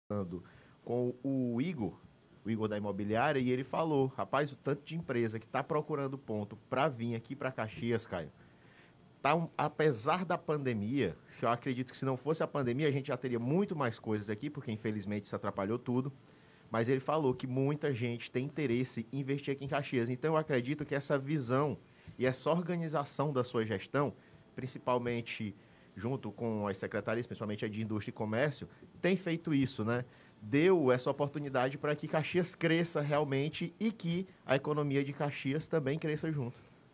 com o Igor da imobiliária, e ele falou, rapaz, o tanto de empresa que está procurando ponto para vir aqui para Caxias, Caio, apesar da pandemia, eu acredito que se não fosse a pandemia, a gente já teria muito mais coisas aqui, porque infelizmente isso atrapalhou tudo. Mas ele falou que muita gente tem interesse em investir aqui em Caxias. Então eu acredito que essa visão e essa organização da sua gestão, principalmente junto com as secretarias, principalmente a de Indústria e Comércio, tem feito isso, né? Deu essa oportunidade para que Caxias cresça realmente e que a economia de Caxias também cresça junto.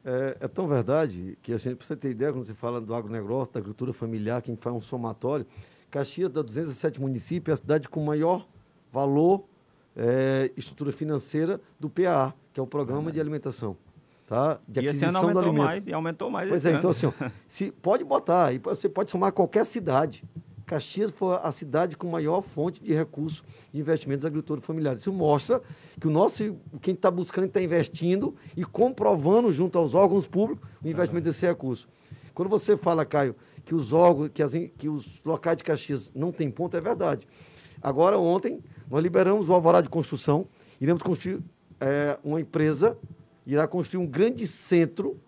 É tão verdade que, assim, para você ter ideia, quando você fala do agronegócio, da agricultura familiar, quem faz um somatório, Caxias, da 207 municípios, é a cidade com maior valor, estrutura financeira do PAA, que é o Programa de Alimentação, tá? De E esse ano aquisição do aumentou alimento. mais, e aumentou mais Pois esse é, ano. então assim, ó, se pode botar, e você pode somar qualquer cidade. Caxias foi a cidade com maior fonte de recursos de investimentos agricultores familiares. Isso mostra que quem está buscando está investindo e comprovando junto aos órgãos públicos o investimento desse recurso. Quando você fala, Caio, que os órgãos, que os locais de Caxias não têm ponto, é verdade. Agora, ontem, nós liberamos o alvará de construção, iremos construir uma empresa, irá construir um grande centro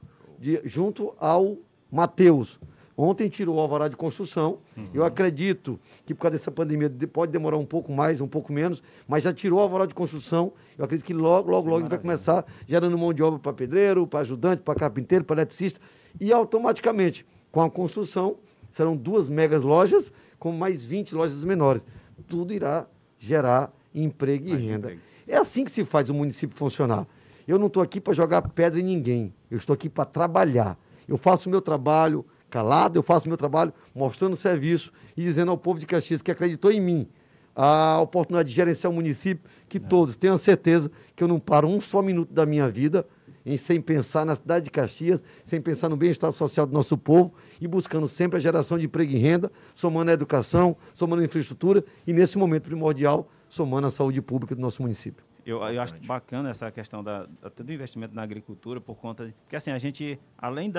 junto ao Mateus. Ontem tirou o alvará de construção. Eu acredito que por causa dessa pandemia pode demorar um pouco mais, um pouco menos, mas já tirou o alvará de construção. Eu acredito que logo a gente vai começar gerando mão de obra para pedreiro, para ajudante, para carpinteiro, para eletricista. E automaticamente, com a construção, serão 2 megas lojas com mais 20 lojas menores. Tudo irá gerar emprego e renda. É assim que se faz o município funcionar. Eu não estou aqui para jogar pedra em ninguém. Eu estou aqui para trabalhar. Eu faço o meu trabalho calado, eu faço o meu trabalho mostrando serviço e dizendo ao povo de Caxias que acreditou em mim a oportunidade de gerenciar o município, que todos tenham certeza que eu não paro um só minuto da minha vida sem pensar na cidade de Caxias, sem pensar no bem-estar social do nosso povo e buscando sempre a geração de emprego e renda, somando a educação, somando a infraestrutura e, nesse momento primordial, somando a saúde pública do nosso município. Eu acho bacana essa questão até do investimento na agricultura, porque assim, a gente, além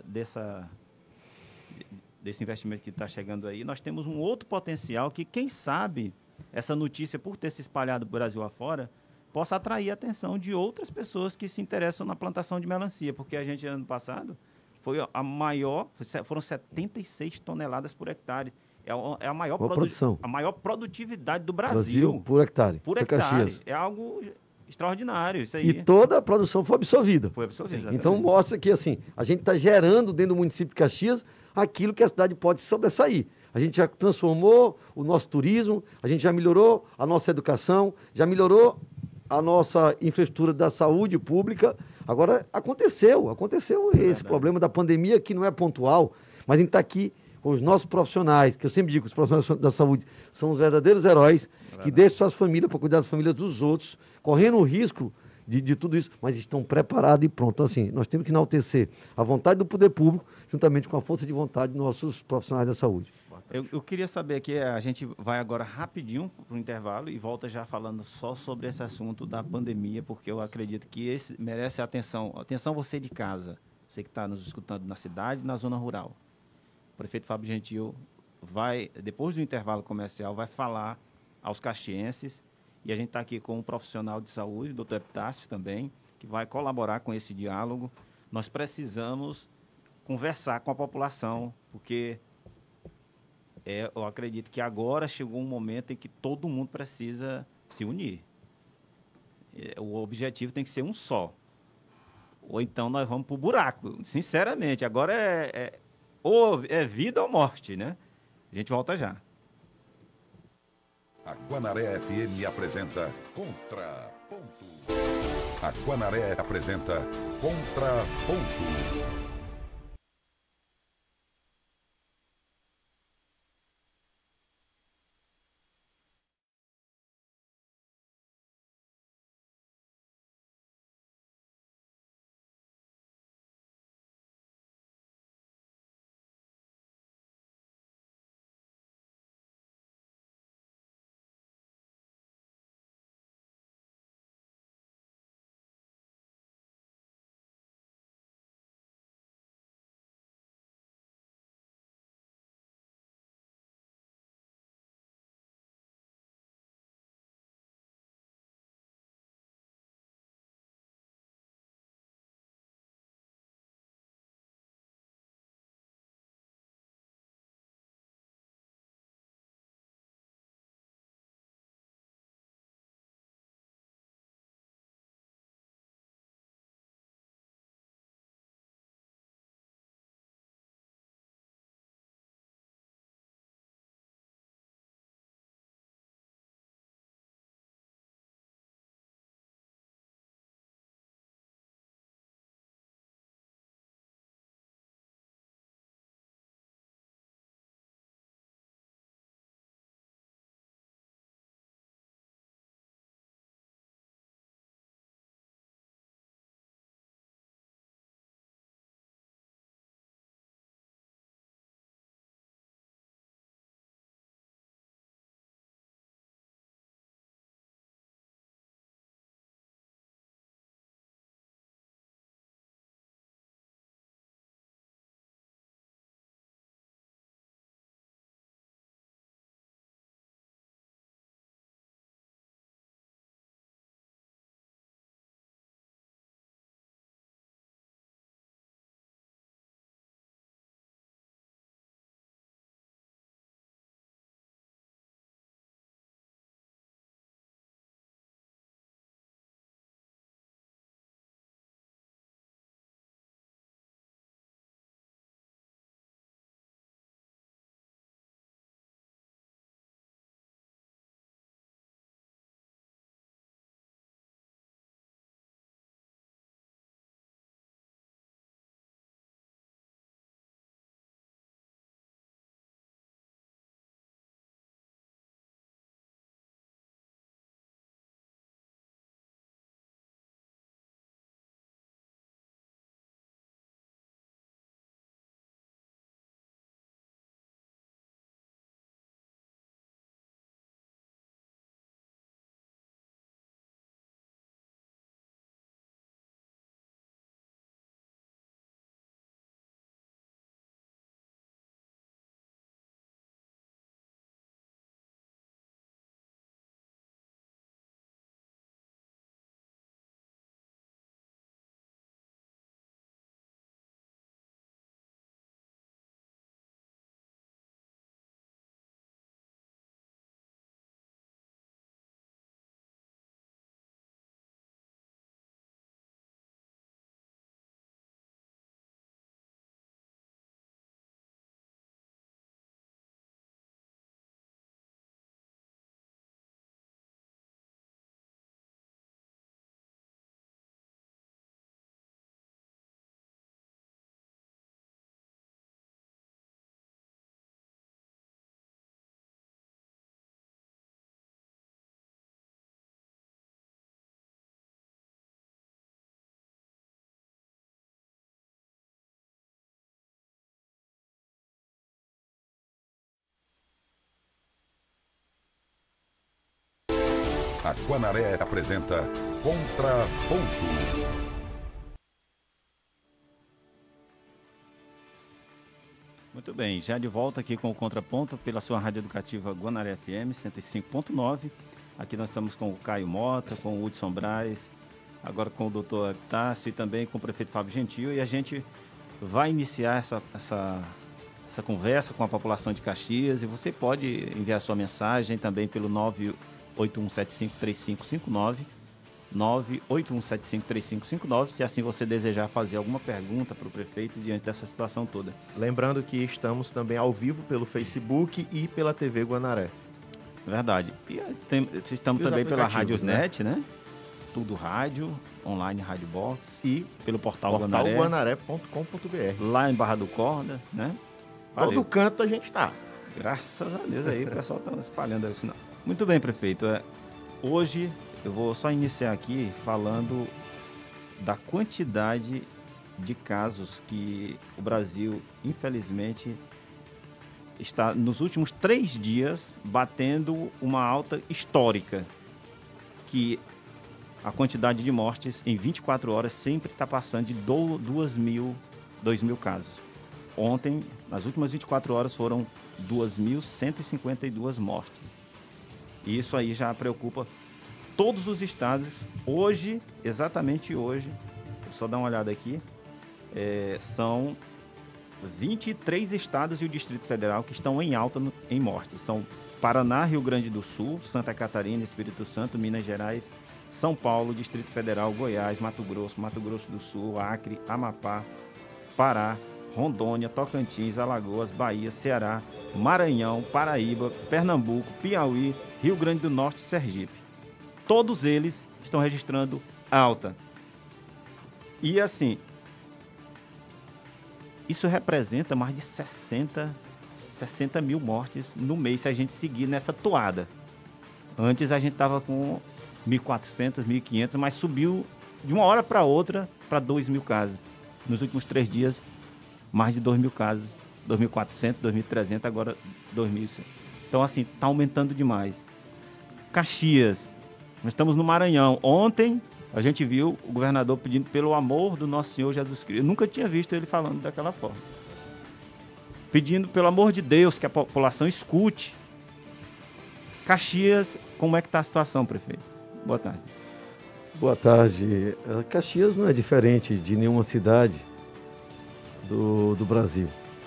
desse investimento que está chegando aí, nós temos um outro potencial que, quem sabe, essa notícia, por ter se espalhado do Brasil afora, possa atrair a atenção de outras pessoas que se interessam na plantação de melancia, porque a gente, ano passado, foram 76 toneladas por hectare. É a maior produção. A maior produtividade do Brasil. Por hectare. Por hectare. É algo extraordinário isso aí. E toda a produção foi absorvida. Foi absorvida. Então mostra que assim, a gente está gerando dentro do município de Caxias aquilo que a cidade pode sobressair. A gente já transformou o nosso turismo, a gente já melhorou a nossa educação, já melhorou a nossa infraestrutura da saúde pública. Agora, aconteceu esse problema da pandemia que não é pontual, mas a gente está aqui com os nossos profissionais, que eu sempre digo, os profissionais da saúde são os verdadeiros heróis, que deixam suas famílias para cuidar das famílias dos outros, correndo o risco de tudo isso, mas estão preparados e prontos. Então, assim, nós temos que enaltecer a vontade do poder público, juntamente com a força de vontade dos nossos profissionais da saúde. Eu queria saber aqui, a gente vai agora rapidinho para o intervalo e volta já falando só sobre esse assunto da pandemia, porque eu acredito que esse merece atenção. Atenção você de casa, você que está nos escutando na cidade e na zona rural. O prefeito Fábio Gentil vai, depois do intervalo comercial, vai falar aos caxienses, e a gente está aqui com um profissional de saúde, o doutor Epitácio também, que vai colaborar com esse diálogo. Nós precisamos conversar com a população, porque eu acredito que agora chegou um momento em que todo mundo precisa se unir. O objetivo tem que ser um só. Ou então nós vamos para o buraco, sinceramente. Agora ou é vida ou morte, né? A gente volta já. A Guanaré FM apresenta Contraponto. A Guanaré apresenta Contraponto. A Guanaré apresenta Contraponto. Muito bem, já de volta aqui com o Contraponto pela sua rádio educativa Guanaré FM 105.9. Aqui nós estamos com o Caio Mota, com o Hudson Braz, agora com o doutor Epitácio e também com o prefeito Fábio Gentil. E a gente vai iniciar essa conversa com a população de Caxias. E você pode enviar sua mensagem também pelo 981753559, 981753559, se assim você desejar fazer alguma pergunta para o prefeito diante dessa situação toda. Lembrando que estamos também ao vivo pelo Facebook e pela TV Guanaré. Verdade. E estamos E os também pela aplicativos, Radiosnet, né? Tudo rádio, online Rádio Box E pelo portal Guanaré, portalguanaré.com.br. lá em Barra do Corda, né? Valeu. Todo canto a gente tá. Graças a Deus aí, o pessoal está espalhando aí o sinal. Muito bem, prefeito. Hoje eu vou só iniciar aqui falando da quantidade de casos que o Brasil, infelizmente, está nos últimos 3 dias batendo uma alta histórica, que a quantidade de mortes em 24 horas sempre está passando de 2.000 casos. Ontem, nas últimas 24 horas, foram 2.152 mortes. E isso aí já preocupa todos os estados. Hoje, exatamente hoje, vou só dar uma olhada aqui, são 23 estados e o Distrito Federal que estão em alta em mortes. São Paraná, Rio Grande do Sul, Santa Catarina, Espírito Santo, Minas Gerais, São Paulo, Distrito Federal, Goiás, Mato Grosso do Sul, Acre, Amapá, Pará, Rondônia, Tocantins, Alagoas, Bahia, Ceará, Maranhão, Paraíba, Pernambuco, Piauí, Rio Grande do Norte e Sergipe. Todos eles estão registrando alta. E assim, isso representa mais de 60 mil mortes no mês se a gente seguir nessa toada. Antes a gente estava com 1.400, 1.500, mas subiu de uma hora para outra para 2.000 casos. Nos últimos 3 dias, mais de 2.000 casos. 2.400, 2.300, agora 2.100. Então, assim, está aumentando demais. Caxias, nós estamos no Maranhão. Ontem a gente viu o governador pedindo pelo amor do nosso Senhor Jesus Cristo. Eu nunca tinha visto ele falando daquela forma. Pedindo pelo amor de Deus que a população escute. Caxias, como é que está a situação, prefeito? Boa tarde. Boa tarde. Caxias não é diferente de nenhuma cidade do Brasil.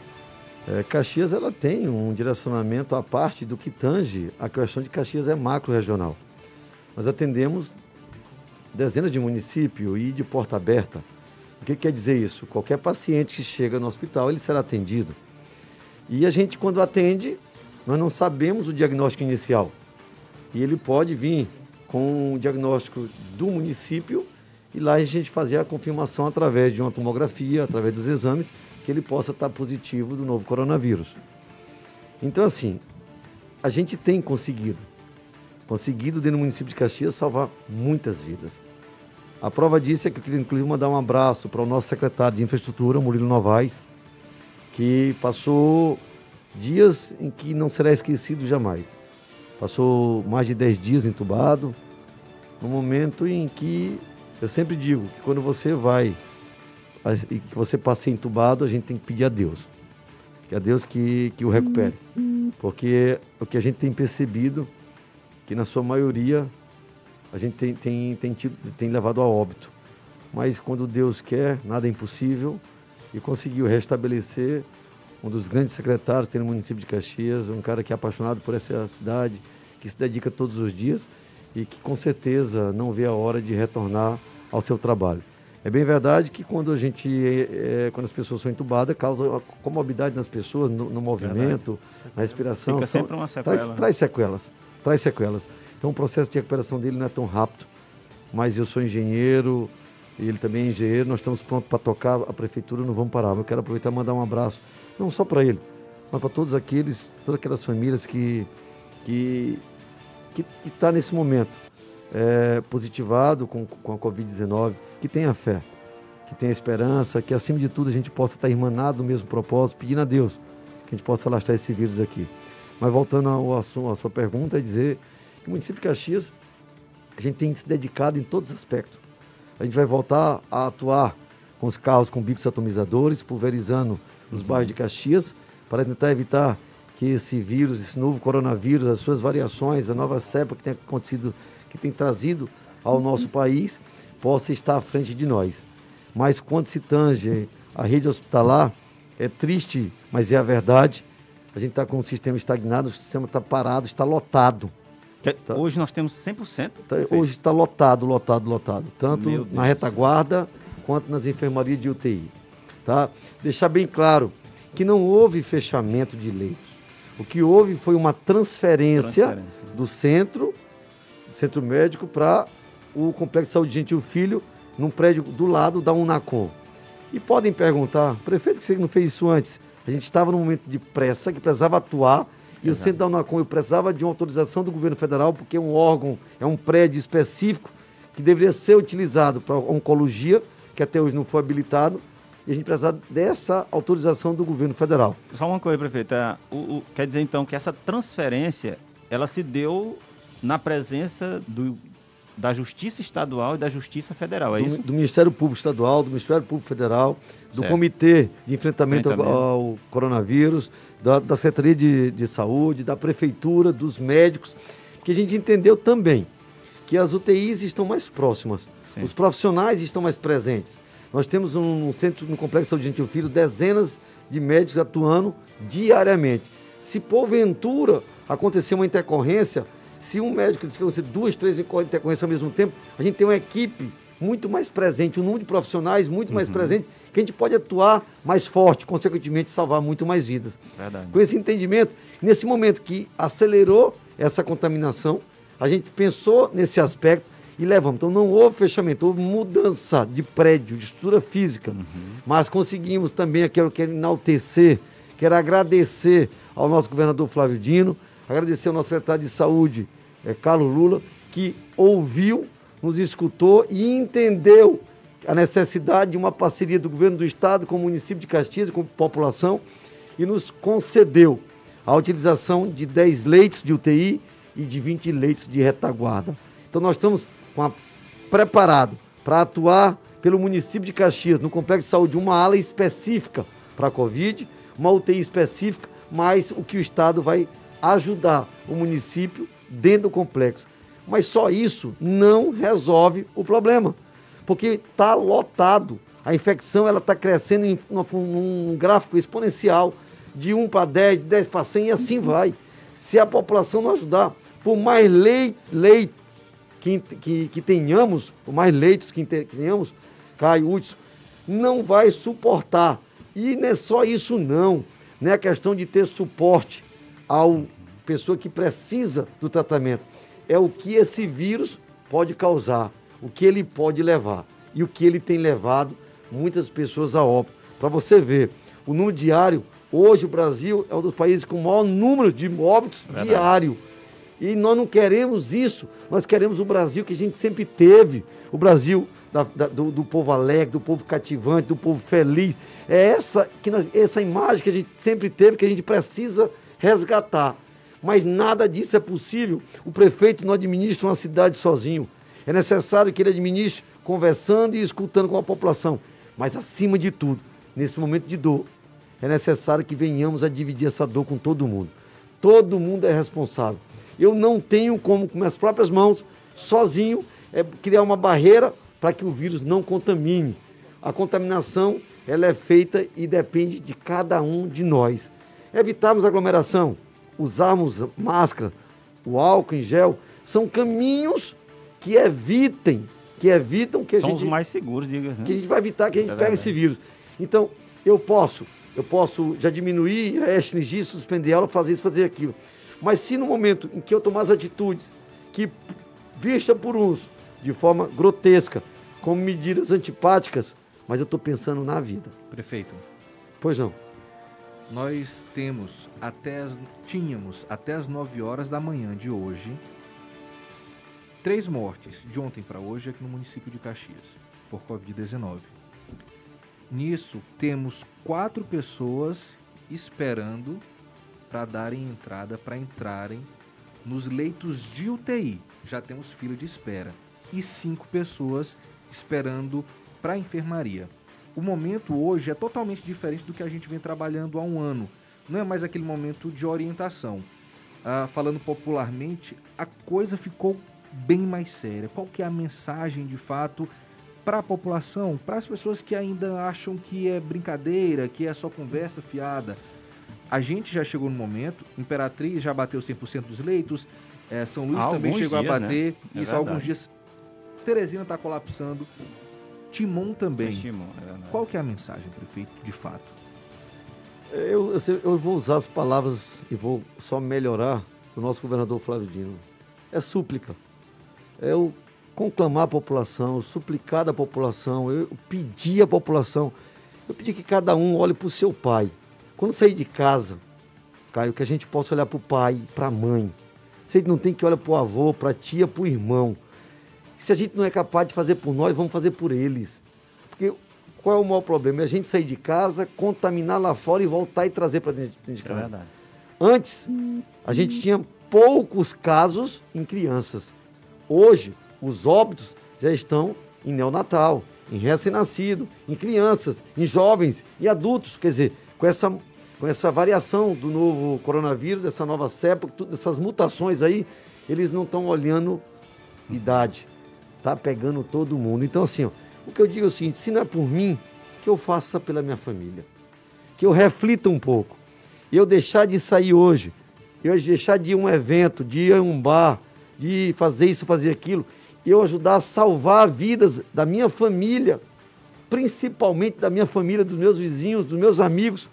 Caxias ela tem um direcionamento à parte do que tange a questão de Caxias é macro-regional. Nós atendemos dezenas de municípios e de porta aberta. O que quer dizer isso? Qualquer paciente que chega no hospital, ele será atendido. E a gente, quando atende, nós não sabemos o diagnóstico inicial. E ele pode vir com o diagnóstico do município e lá a gente fazer a confirmação através de uma tomografia, através dos exames, que ele possa estar positivo do novo coronavírus. Então, assim, a gente tem conseguido dentro do município de Caxias salvar muitas vidas. A prova disso é que eu queria, inclusive, mandar um abraço para o nosso secretário de Infraestrutura, Murilo Novaes, que passou dias em que não será esquecido jamais. Passou mais de 10 dias entubado, no momento em que eu sempre digo que quando você vai e que você passa entubado, a gente tem que pedir a Deus. Que a Deus que o recupere. Porque o que a gente tem percebido, que na sua maioria, a gente tem levado a óbito. Mas quando Deus quer, nada é impossível. E conseguiu restabelecer um dos grandes secretários que tem no município de Caxias, um cara que é apaixonado por essa cidade, que se dedica todos os dias e que com certeza não vê a hora de retornar ao seu trabalho. É bem verdade que quando as pessoas são entubadas, causa comorbidade nas pessoas, no movimento, na respiração. Fica sempre uma sequela. Traz sequelas. Então o processo de recuperação dele não é tão rápido, mas eu sou engenheiro, ele também é engenheiro, nós estamos prontos para tocar, a prefeitura não vamos parar. Eu quero aproveitar e mandar um abraço, não só para ele, mas para todas aquelas famílias que está nesse momento positivado com a Covid-19, que tenha fé, que tenha esperança, que acima de tudo a gente possa estar irmanado no mesmo propósito, pedindo a Deus que a gente possa alastrar esse vírus aqui. Mas voltando à sua pergunta, é dizer que o município de Caxias a gente tem se dedicado em todos os aspectos. A gente vai voltar a atuar com os carros com bicos atomizadores, pulverizando os bairros de Caxias, para tentar evitar que esse vírus, esse novo coronavírus, as suas variações, a nova cepa que tem acontecido, que tem trazido ao nosso país, possa estar à frente de nós. Mas quando se tange a rede hospitalar, é triste, mas é a verdade. A gente está com o sistema estagnado, o sistema está parado, está lotado. Hoje nós temos 100%? Hoje está lotado. Tanto na retaguarda, quanto nas enfermarias de UTI. Tá? Deixar bem claro que não houve fechamento de leitos. O que houve foi uma transferência do centro médico, para o Complexo de Saúde Gentil Filho, num prédio do lado da Unacom. E podem perguntar, prefeito, que você não fez isso antes? A gente estava num momento de pressa, que precisava atuar, e o centro da Unacom eu precisava de uma autorização do governo federal, porque é um órgão, é um prédio específico, que deveria ser utilizado para oncologia, que até hoje não foi habilitado, e a gente precisava dessa autorização do governo federal. Só uma coisa, prefeito, quer dizer então que essa transferência, ela se deu na presença da Justiça Estadual e da Justiça Federal, é isso? Do Ministério Público Estadual, do Ministério Público Federal, do Comitê de Enfrentamento ao Coronavírus, da Secretaria de Saúde, da Prefeitura, dos médicos, que a gente entendeu também que as UTIs estão mais próximas, os profissionais estão mais presentes. Nós temos no Complexo de Saúde Gentil Filho, dezenas de médicos atuando diariamente. Se porventura acontecer uma intercorrência, se um médico diz que você 2, 3 intercorrências ao mesmo tempo, a gente tem uma equipe muito mais presente, um número de profissionais muito mais presente, que a gente pode atuar mais forte, consequentemente salvar muito mais vidas. Verdade. Com esse entendimento, nesse momento que acelerou essa contaminação, a gente pensou nesse aspecto e levamos. Então não houve fechamento, houve mudança de prédio, de estrutura física, mas conseguimos também, quero enaltecer, quero agradecer ao nosso governador Flávio Dino, agradecer ao nosso secretário de Saúde, Carlos Lula, que ouviu, nos escutou e entendeu a necessidade de uma parceria do governo do estado com o município de Caxias, com a população, e nos concedeu a utilização de 10 leitos de UTI e de 20 leitos de retaguarda. Então nós estamos preparados para atuar pelo município de Caxias, no Complexo de Saúde, uma ala específica para a Covid, uma UTI específica, mas o que o estado vai ajudar o município dentro do complexo. Mas só isso não resolve o problema, porque está lotado. A infecção está crescendo em um gráfico exponencial, de 1 para 10, de 10 para 100 e assim vai. Se a população não ajudar, por mais leitos que tenhamos, por mais leitos que tenhamos, Caio, Hudson, não vai suportar. E não é só isso não é a questão de ter suporte ao pessoa que precisa do tratamento. É o que esse vírus pode causar, o que ele pode levar e o que ele tem levado muitas pessoas a óbito. Para você ver, o número diário, hoje o Brasil é um dos países com o maior número de óbitos diário. E nós não queremos isso, nós queremos o Brasil que a gente sempre teve, o Brasil do povo alegre, do povo cativante, do povo feliz. É essa imagem que a gente sempre teve, que a gente precisa resgatar. Mas nada disso é possível. O prefeito não administra uma cidade sozinho. É necessário que ele administre conversando e escutando com a população. Mas, acima de tudo, nesse momento de dor, é necessário que venhamos a dividir essa dor com todo mundo. Todo mundo é responsável. Eu não tenho como, com minhas próprias mãos, sozinho, criar uma barreira para que o vírus não contamine. A contaminação, ela é feita e depende de cada um de nós. Evitarmos aglomeração, usarmos máscara, o álcool em gel, são caminhos que evitam que a gente... São os mais seguros, diga, né? Que a gente vai evitar que a gente pegue esse vírus. Então, eu posso já diminuir, restringir, suspender a aula, fazer isso, fazer aquilo. Mas se no momento em que eu tomar as atitudes que, vista por uns de forma grotesca, como medidas antipáticas, mas eu estou pensando na vida. Prefeito. Pois não. Nós tínhamos até as 9 horas da manhã de hoje 3 mortes de ontem para hoje aqui no município de Caxias por Covid-19. Nisso temos 4 pessoas esperando para darem entrada, para entrarem nos leitos de UTI, já temos fila de espera. E 5 pessoas esperando para a enfermaria. O momento hoje é totalmente diferente do que a gente vem trabalhando há um ano. Não é mais aquele momento de orientação. Falando popularmente, a coisa ficou bem mais séria. Qual que é a mensagem, de fato, para a população, para as pessoas que ainda acham que é brincadeira, que é só conversa fiada? A gente já chegou no momento, Imperatriz já bateu 100% dos leitos, São Luís também chegou a bater, né? isso há alguns dias. Teresina está colapsando, Timon também. Qual que é a mensagem, prefeito, de fato? Eu vou usar as palavras e vou só melhorar do nosso governador Flávio Dino. É súplica. É eu conclamar a população, eu suplicar da população, eu pedir à população. Eu pedi que cada um olhe para o seu pai. Quando sair de casa, Caio, que a gente possa olhar para o pai, para a mãe. Se a gente não tem que olhar para o avô, para a tia, para o irmão. Se a gente não é capaz de fazer por nós, vamos fazer por eles. Porque qual é o maior problema? É a gente sair de casa, contaminar lá fora e voltar e trazer para dentro de casa. É verdade. Antes, a gente tinha poucos casos em crianças. Hoje, os óbitos já estão em neonatal, em recém-nascido, em crianças, em jovens e adultos. Quer dizer, com essa variação do novo coronavírus, dessa nova cepa, dessas mutações aí, eles não estão olhando idade. Está pegando todo mundo. Então, assim, ó, o que eu digo é o seguinte: se não é por mim, que eu faça pela minha família. Que eu reflita um pouco. Eu deixar de sair hoje, eu deixar de ir a um evento, de ir a um bar, de fazer isso, fazer aquilo, e eu ajudar a salvar vidas da minha família, principalmente da minha família, dos meus vizinhos, dos meus amigos.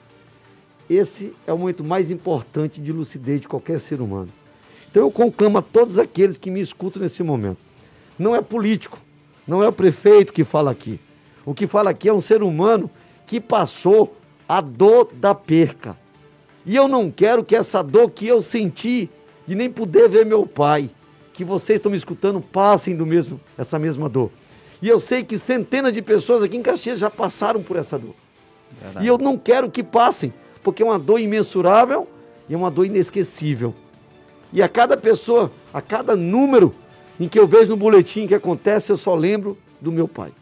Esse é o momento mais importante de lucidez de qualquer ser humano. Então eu conclamo a todos aqueles que me escutam nesse momento. Não é político, não é o prefeito que fala aqui. O que fala aqui é um ser humano que passou a dor da perca. E eu não quero que essa dor que eu senti de nem poder ver meu pai, que vocês estão me escutando, passem essa mesma dor. E eu sei que centenas de pessoas aqui em Caxias já passaram por essa dor. Verdade. E eu não quero que passem, porque é uma dor imensurável e é uma dor inesquecível. E a cada pessoa, a cada número em que eu vejo no boletim que acontece, eu só lembro do meu pai.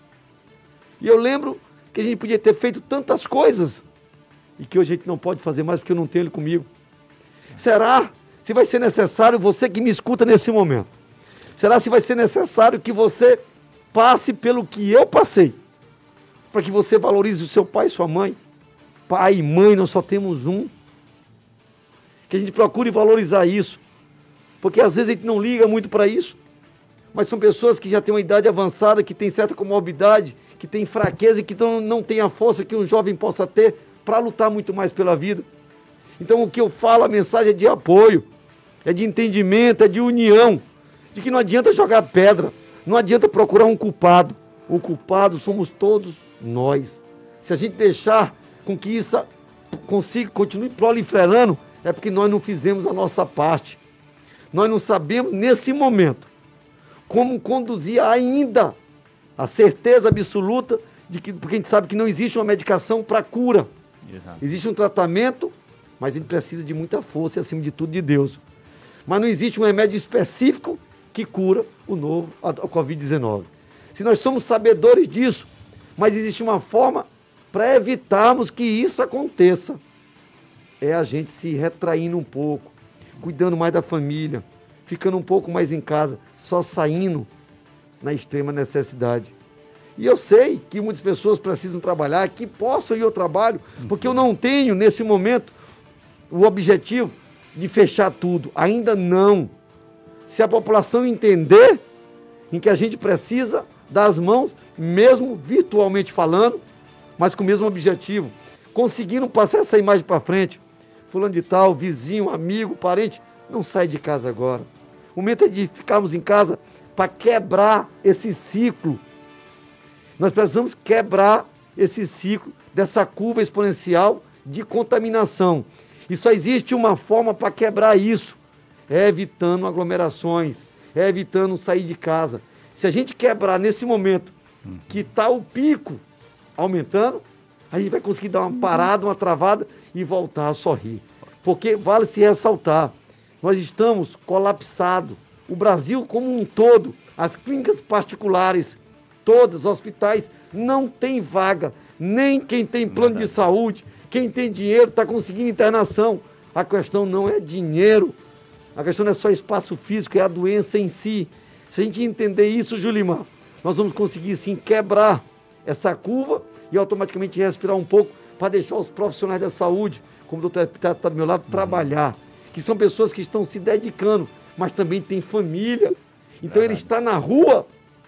E eu lembro que a gente podia ter feito tantas coisas e que hoje a gente não pode fazer mais porque eu não tenho ele comigo. Será se vai ser necessário, você que me escuta nesse momento, será se vai ser necessário que você passe pelo que eu passei, para que você valorize o seu pai e sua mãe? Pai e mãe, nós só temos um. Que a gente procure valorizar isso, porque às vezes a gente não liga muito para isso, mas são pessoas que já têm uma idade avançada, que têm certa comorbidade, que têm fraqueza e que não têm a força que um jovem possa ter para lutar muito mais pela vida. Então o que eu falo, a mensagem é de apoio, é de entendimento, é de união, de que não adianta jogar pedra, não adianta procurar um culpado. O culpado somos todos nós. Se a gente deixar com que isso continue proliferando, é porque nós não fizemos a nossa parte. Nós não sabemos, nesse momento, como conduzir ainda a certeza absoluta de que, porque a gente sabe que não existe uma medicação para cura. Exato. Existe um tratamento, mas ele precisa de muita força e, acima de tudo, de Deus. Mas não existe um remédio específico que cura a Covid-19. Se nós somos sabedores disso, mas existe uma forma para evitarmos que isso aconteça. É a gente se retraindo um pouco, cuidando mais da família, ficando um pouco mais em casa, só saindo na extrema necessidade. E eu sei que muitas pessoas precisam trabalhar, que possam ir ao trabalho, porque eu não tenho, nesse momento, o objetivo de fechar tudo. Ainda não. Se a população entender em que a gente precisa dar as mãos, mesmo virtualmente falando, mas com o mesmo objetivo, conseguindo passar essa imagem para frente. Fulano de tal, vizinho, amigo, parente, não sai de casa agora. O momento é de ficarmos em casa para quebrar esse ciclo. Nós precisamos quebrar esse ciclo dessa curva exponencial de contaminação. E só existe uma forma para quebrar isso. É evitando aglomerações, é evitando sair de casa. Se a gente quebrar nesse momento que está o pico aumentando, a gente vai conseguir dar uma parada, uma travada e voltar a sorrir. Porque vale se ressaltar, Nós estamos colapsados. O Brasil como um todo, as clínicas particulares, todos os hospitais, não tem vaga. Nem quem tem plano de saúde, quem tem dinheiro está conseguindo internação. A questão não é dinheiro. A questão não é só espaço físico, é a doença em si. Se a gente entender isso, Julimar, nós vamos conseguir sim quebrar essa curva e automaticamente respirar um pouco para deixar os profissionais da saúde, como o doutor Epitato está do meu lado, trabalhar. Que são pessoas que estão se dedicando, mas também têm família. Então ele está na rua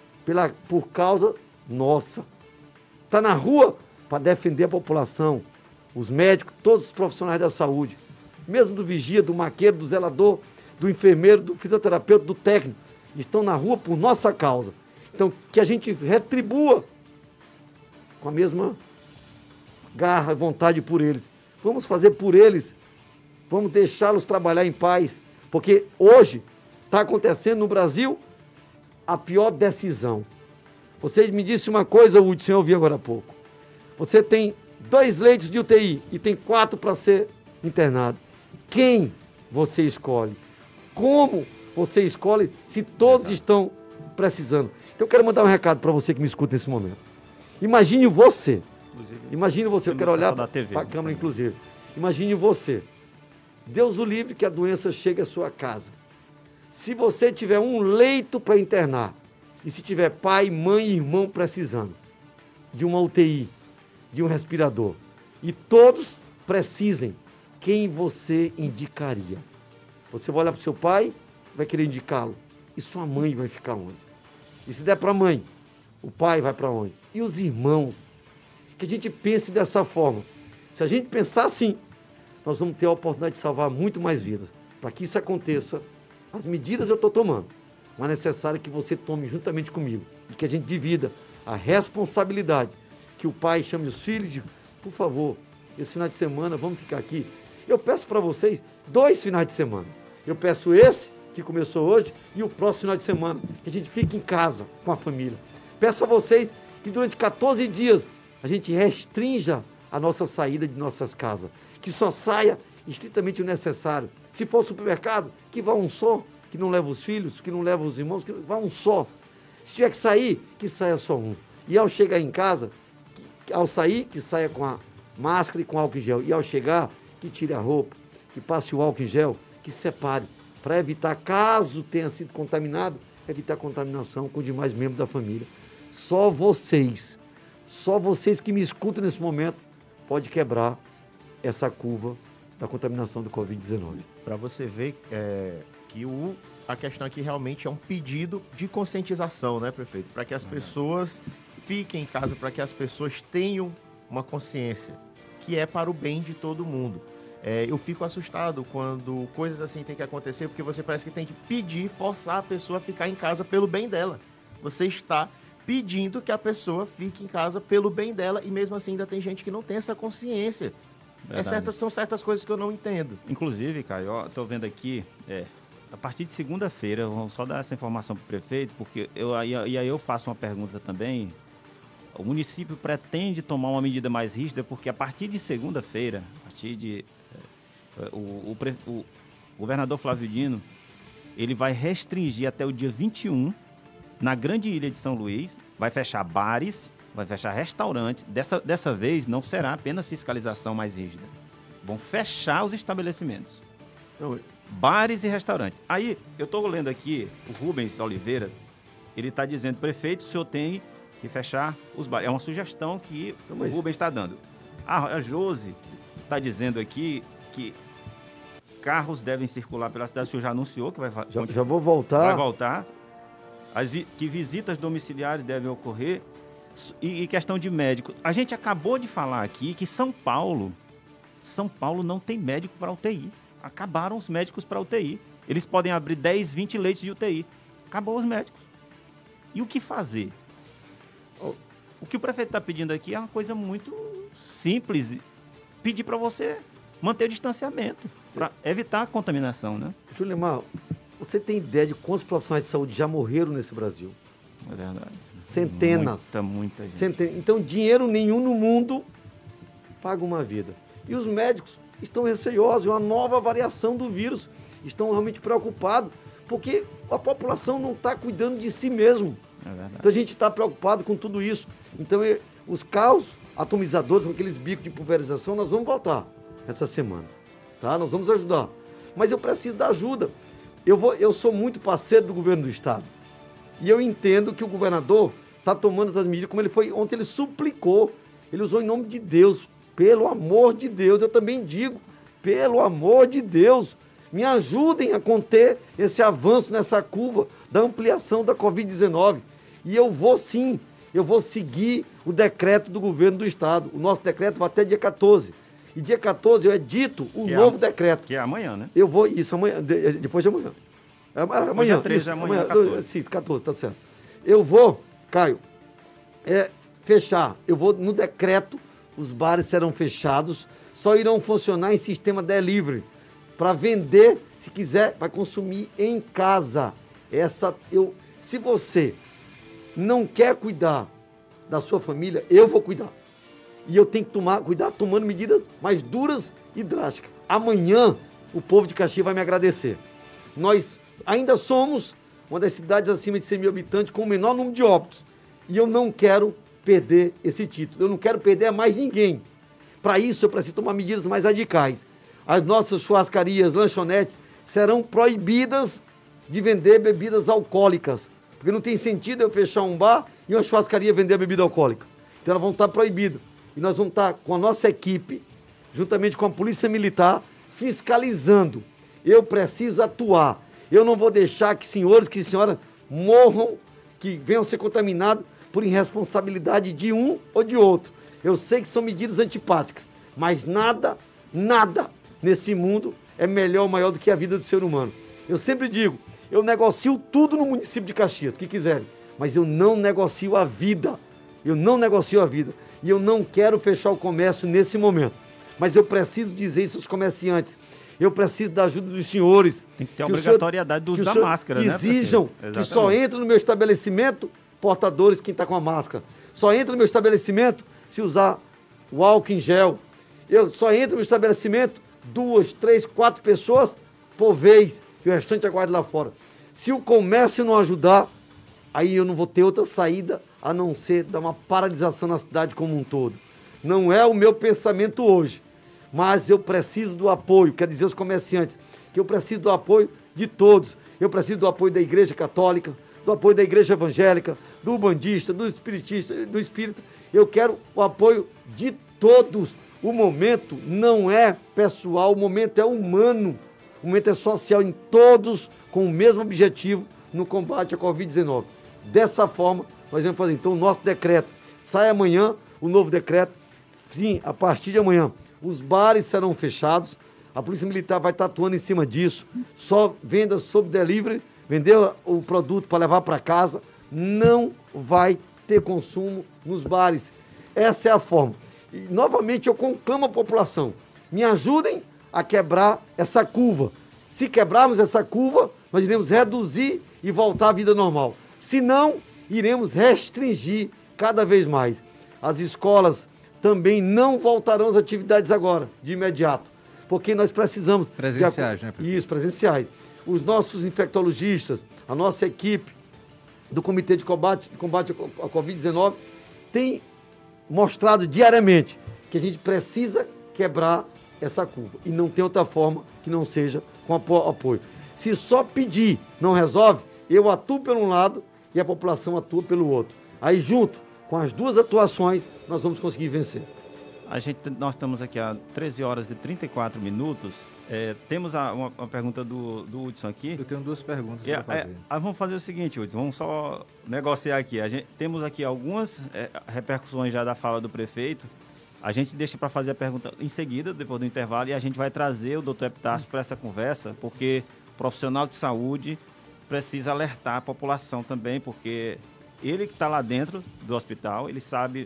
por causa nossa. Está na rua para defender a população, os médicos, todos os profissionais da saúde. Mesmo do vigia, do maqueiro, do zelador, do enfermeiro, do fisioterapeuta, do técnico. Estão na rua por nossa causa. Então, que a gente retribua com a mesma garra, vontade por eles. Vamos fazer por eles. Vamos deixá-los trabalhar em paz. Porque hoje está acontecendo no Brasil a pior decisão. Você me disse uma coisa, Hudson, eu ouvi agora há pouco. Você tem 2 leitos de UTI e tem 4 para ser internado. Quem você escolhe? Como você escolhe se todos estão precisando? Então eu quero mandar um recado para você que me escuta nesse momento. Imagine você. Imagine você, eu quero olhar para a câmera inclusive. Imagine você. Deus o livre que a doença chegue à sua casa. Se você tiver um leito para internar, e se tiver pai, mãe e irmão precisando de uma UTI, de um respirador, e todos precisem, quem você indicaria? Você vai olhar para o seu pai, vai querer indicá-lo. E sua mãe vai ficar onde? E se der para a mãe, o pai vai para onde? E os irmãos? Que a gente pense dessa forma. Se a gente pensar assim, nós vamos ter a oportunidade de salvar muito mais vidas. Para que isso aconteça, as medidas eu estou tomando, mas é necessário que você tome juntamente comigo e que a gente divida a responsabilidade, que o pai chame os filhos e diga, por favor, esse final de semana vamos ficar aqui. Eu peço para vocês 2 finais de semana. Eu peço esse, que começou hoje, e o próximo final de semana, que a gente fique em casa com a família. Peço a vocês que durante 14 dias a gente restrinja a nossa saída de nossas casas, que só saia estritamente o necessário. Se for supermercado, que vá um só, que não leva os filhos, que não leva os irmãos, que vá um só. Se tiver que sair, que saia só um. E ao chegar em casa, ao sair, que saia com a máscara e com álcool em gel. E ao chegar, que tire a roupa, que passe o álcool em gel, que separe, para evitar, caso tenha sido contaminado, evitar contaminação com os demais membros da família. Só vocês que me escutam nesse momento, pode quebrar essa curva da contaminação do Covid-19. Para você ver que a questão aqui realmente é um pedido de conscientização, né, prefeito? Para que as pessoas fiquem em casa, para que as pessoas tenham uma consciência, que é para o bem de todo mundo. Eu fico assustado quando coisas assim têm que acontecer, porque você parece que tem que pedir, forçar a pessoa a ficar em casa pelo bem dela. Você está pedindo que a pessoa fique em casa pelo bem dela e mesmo assim ainda tem gente que não tem essa consciência. São certas coisas que eu não entendo. Inclusive, Caio, estou vendo aqui, a partir de segunda-feira, vamos só dar essa informação para o prefeito, porque aí eu faço uma pergunta também. O município pretende tomar uma medida mais rígida, porque a partir de segunda-feira, o governador Flávio Dino, ele vai restringir até o dia 21, na grande ilha de São Luís, vai fechar bares, vai fechar restaurantes. Dessa vez não será apenas fiscalização mais rígida. Vão fechar os estabelecimentos. Bares e restaurantes. Aí, eu estou lendo aqui, o Rubens Oliveira, ele está dizendo, prefeito, o senhor tem que fechar os bares. É uma sugestão que o Rubens está dando. A Josi está dizendo aqui que carros devem circular pela cidade. O senhor já anunciou que vai... Já vou voltar. Vai voltar. Que visitas domiciliares devem ocorrer. E questão de médico. A gente acabou de falar aqui que São Paulo não tem médico para UTI. Acabaram os médicos para UTI. Eles podem abrir 10, 20 leitos de UTI. Acabou os médicos. E o que fazer? O que o prefeito está pedindo aqui é uma coisa muito simples. Pedir para você manter o distanciamento, para evitar a contaminação, né? Julimar, você tem ideia de quantos profissionais de saúde já morreram nesse Brasil? É verdade. Centenas. Muita gente. Centenas. Então, dinheiro nenhum no mundo paga uma vida. E os médicos estão receosos, é uma nova variação do vírus. estão realmente preocupados, porque a população não está cuidando de si mesmo. É verdade. Então a gente está preocupado com tudo isso. Então os carros atomizadores, com aqueles bicos de pulverização, nós vamos voltar essa semana. Tá? Nós vamos ajudar. Mas eu preciso da ajuda. Eu sou muito parceiro do governo do estado. E eu entendo que o governador está tomando essas medidas, como ele foi ontem, ele suplicou. Ele usou em nome de Deus. Pelo amor de Deus, eu também digo, pelo amor de Deus, me ajudem a conter esse avanço nessa curva da ampliação da Covid-19. E eu vou sim, eu vou seguir o decreto do governo do estado. O nosso decreto vai até dia 14. E dia 14 eu edito o novo decreto. Que é amanhã, né? Eu vou, isso, amanhã, depois de amanhã. Amanhã, dia 13 isso, é amanhã, 14. Sim, 14, tá certo. Eu vou, Caio, fechar. Eu vou, no decreto, os bares serão fechados, só irão funcionar em sistema delivery. Para vender, se quiser, vai consumir em casa. Se você não quer cuidar da sua família, eu vou cuidar. E eu tenho que cuidar tomando medidas mais duras e drásticas. Amanhã, o povo de Caxias vai me agradecer. Nós ainda somos uma das cidades acima de 100 mil habitantes com o menor número de óbitos. E eu não quero perder esse título. Eu não quero perder a mais ninguém. Para isso, eu preciso tomar medidas mais radicais. As nossas churrascarias, lanchonetes, serão proibidas de vender bebidas alcoólicas. Porque não tem sentido eu fechar um bar e uma churrascaria vender bebida alcoólica. Então elas vão estar proibidas. E nós vamos estar com a nossa equipe, juntamente com a Polícia Militar, fiscalizando. Eu preciso atuar. Eu não vou deixar que senhores, que senhoras morram, que venham ser contaminados por irresponsabilidade de um ou de outro. Eu sei que são medidas antipáticas, mas nada nesse mundo é melhor ou maior do que a vida do ser humano. Eu sempre digo, eu negocio tudo no município de Caxias, que quiserem, mas eu não negocio a vida. Eu não negocio a vida. E eu não quero fechar o comércio nesse momento. Mas eu preciso dizer isso aos comerciantes. Eu preciso da ajuda dos senhores. Tem que ter a obrigatoriedade do uso da máscara, né? Exijam que só entre no meu estabelecimento portadores quem está com a máscara. Só entra no meu estabelecimento se usar o álcool em gel. Eu só entro no meu estabelecimento 2, 3, 4 pessoas por vez. E o restante aguarde lá fora. Se o comércio não ajudar, aí eu não vou ter outra saída a não ser dar uma paralisação na cidade como um todo. Não é o meu pensamento hoje, mas eu preciso do apoio, quer dizer, os comerciantes, que eu preciso do apoio de todos. Eu preciso do apoio da Igreja Católica, do apoio da Igreja Evangélica, do Umbandista, do Espiritista, do Espírita. Eu quero o apoio de todos. O momento não é pessoal, o momento é humano. O momento é social, em todos com o mesmo objetivo no combate à Covid-19. Dessa forma, nós vamos fazer. Então, o nosso decreto sai amanhã, o novo decreto. Sim, a partir de amanhã, os bares serão fechados. A Polícia Militar vai estar atuando em cima disso. Só venda sob delivery, vender o produto para levar para casa. Não vai ter consumo nos bares. Essa é a forma. E, novamente, eu conclamo a população. Me ajudem a quebrar essa curva. Se quebrarmos essa curva, nós iremos reduzir e voltar à vida normal. Se não, iremos restringir cada vez mais. As escolas também não voltarão às atividades agora, de imediato, porque nós precisamos... Presenciais, né, prefeito? Isso, presenciais. Os nossos infectologistas, a nossa equipe do Comitê de Combate à Covid-19 tem mostrado diariamente que a gente precisa quebrar essa curva. E não tem outra forma que não seja com apoio. Se só pedir não resolve, eu atuo por um lado e a população atua pelo outro. Aí, junto com as duas atuações, nós vamos conseguir vencer. Nós estamos aqui há 13 horas e 34 minutos. Temos uma pergunta do Hudson aqui. Eu tenho duas perguntas para fazer. Vamos fazer o seguinte, Hudson, vamos só negociar aqui. Temos aqui algumas repercussões já da fala do prefeito. A gente deixa para fazer a pergunta em seguida, depois do intervalo, e a gente vai trazer o doutor Epitácio para essa conversa, porque o profissional de saúde precisa alertar a população também, porque ele que está lá dentro do hospital, ele sabe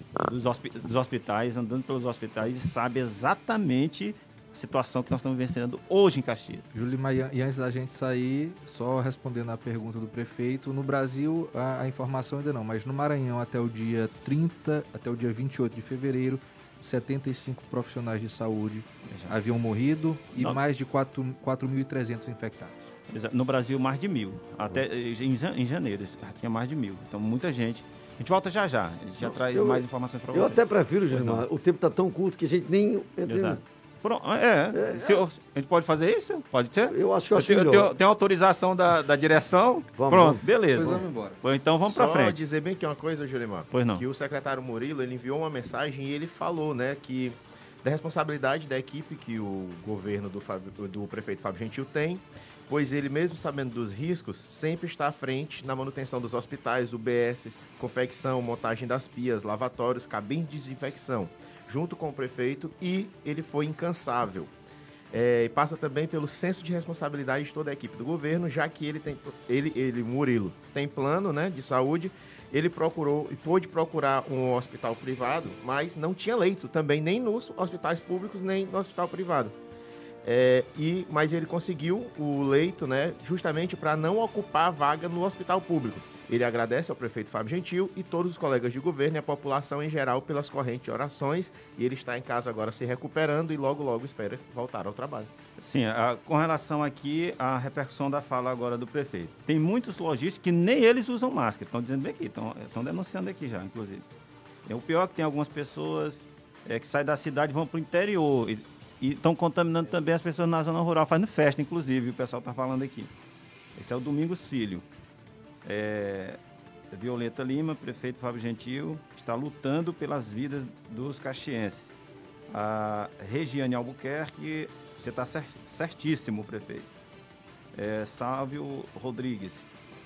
dos hospitais, andando pelos hospitais, e sabe exatamente a situação que nós estamos vencendo hoje em Caxias. Júlio, e antes da gente sair, só respondendo à pergunta do prefeito, no Brasil a informação ainda não, mas no Maranhão até o dia 30, até o dia 28 de fevereiro, 75 profissionais de saúde haviam morrido e mais de 4.300 infectados. No Brasil, mais de 1.000. Até em janeiro, tinha mais de 1.000. Então, muita gente. A gente volta já já. A gente já traz mais informações para você. Eu até prefiro, Gilmar. O tempo está tão curto que a gente nem... Exato. A gente pode fazer isso? Pode ser? Eu acho melhor. Tem autorização da direção? Pronto, beleza. Pois vamos embora. Então vamos para frente. Só dizer bem que uma coisa, Julimar. Pois não. Que o secretário Murilo, ele enviou uma mensagem e ele falou, né, que da responsabilidade da equipe que o governo do prefeito Fábio Gentil tem, pois ele, mesmo sabendo dos riscos, sempre está à frente na manutenção dos hospitais, UBS, confecção, montagem das pias, lavatórios, cabines de desinfecção, junto com o prefeito, e ele foi incansável. E passa também pelo senso de responsabilidade de toda a equipe do governo, já que Murilo, tem plano, né, de saúde. Ele procurou e pôde procurar um hospital privado, mas não tinha leito também, nem nos hospitais públicos, nem no hospital privado. Mas ele conseguiu o leito, né, justamente para não ocupar a vaga no hospital público. Ele agradece ao prefeito Fábio Gentil e todos os colegas de governo e a população em geral pelas correntes orações, e ele está em casa agora se recuperando e logo, logo espera voltar ao trabalho. Sim, com relação aqui à repercussão da fala agora do prefeito. Tem muitos lojistas que nem eles usam máscara, estão dizendo bem aqui, estão denunciando aqui já, inclusive. O pior é que tem algumas pessoas que saem da cidade e vão para o interior e estão contaminando também as pessoas na zona rural, fazendo festa, inclusive, o pessoal está falando aqui. Esse é o Domingos Filho. Violeta Lima, prefeito Fábio Gentil, está lutando pelas vidas dos caxienses. A Regiane Albuquerque, você está certíssimo, prefeito. Sálvio Rodrigues.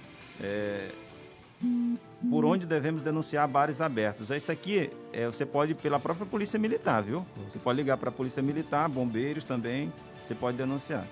Por onde devemos denunciar bares abertos? Isso aqui você pode ir pela própria Polícia Militar, viu? Você pode ligar para a Polícia Militar, bombeiros também, você pode denunciar.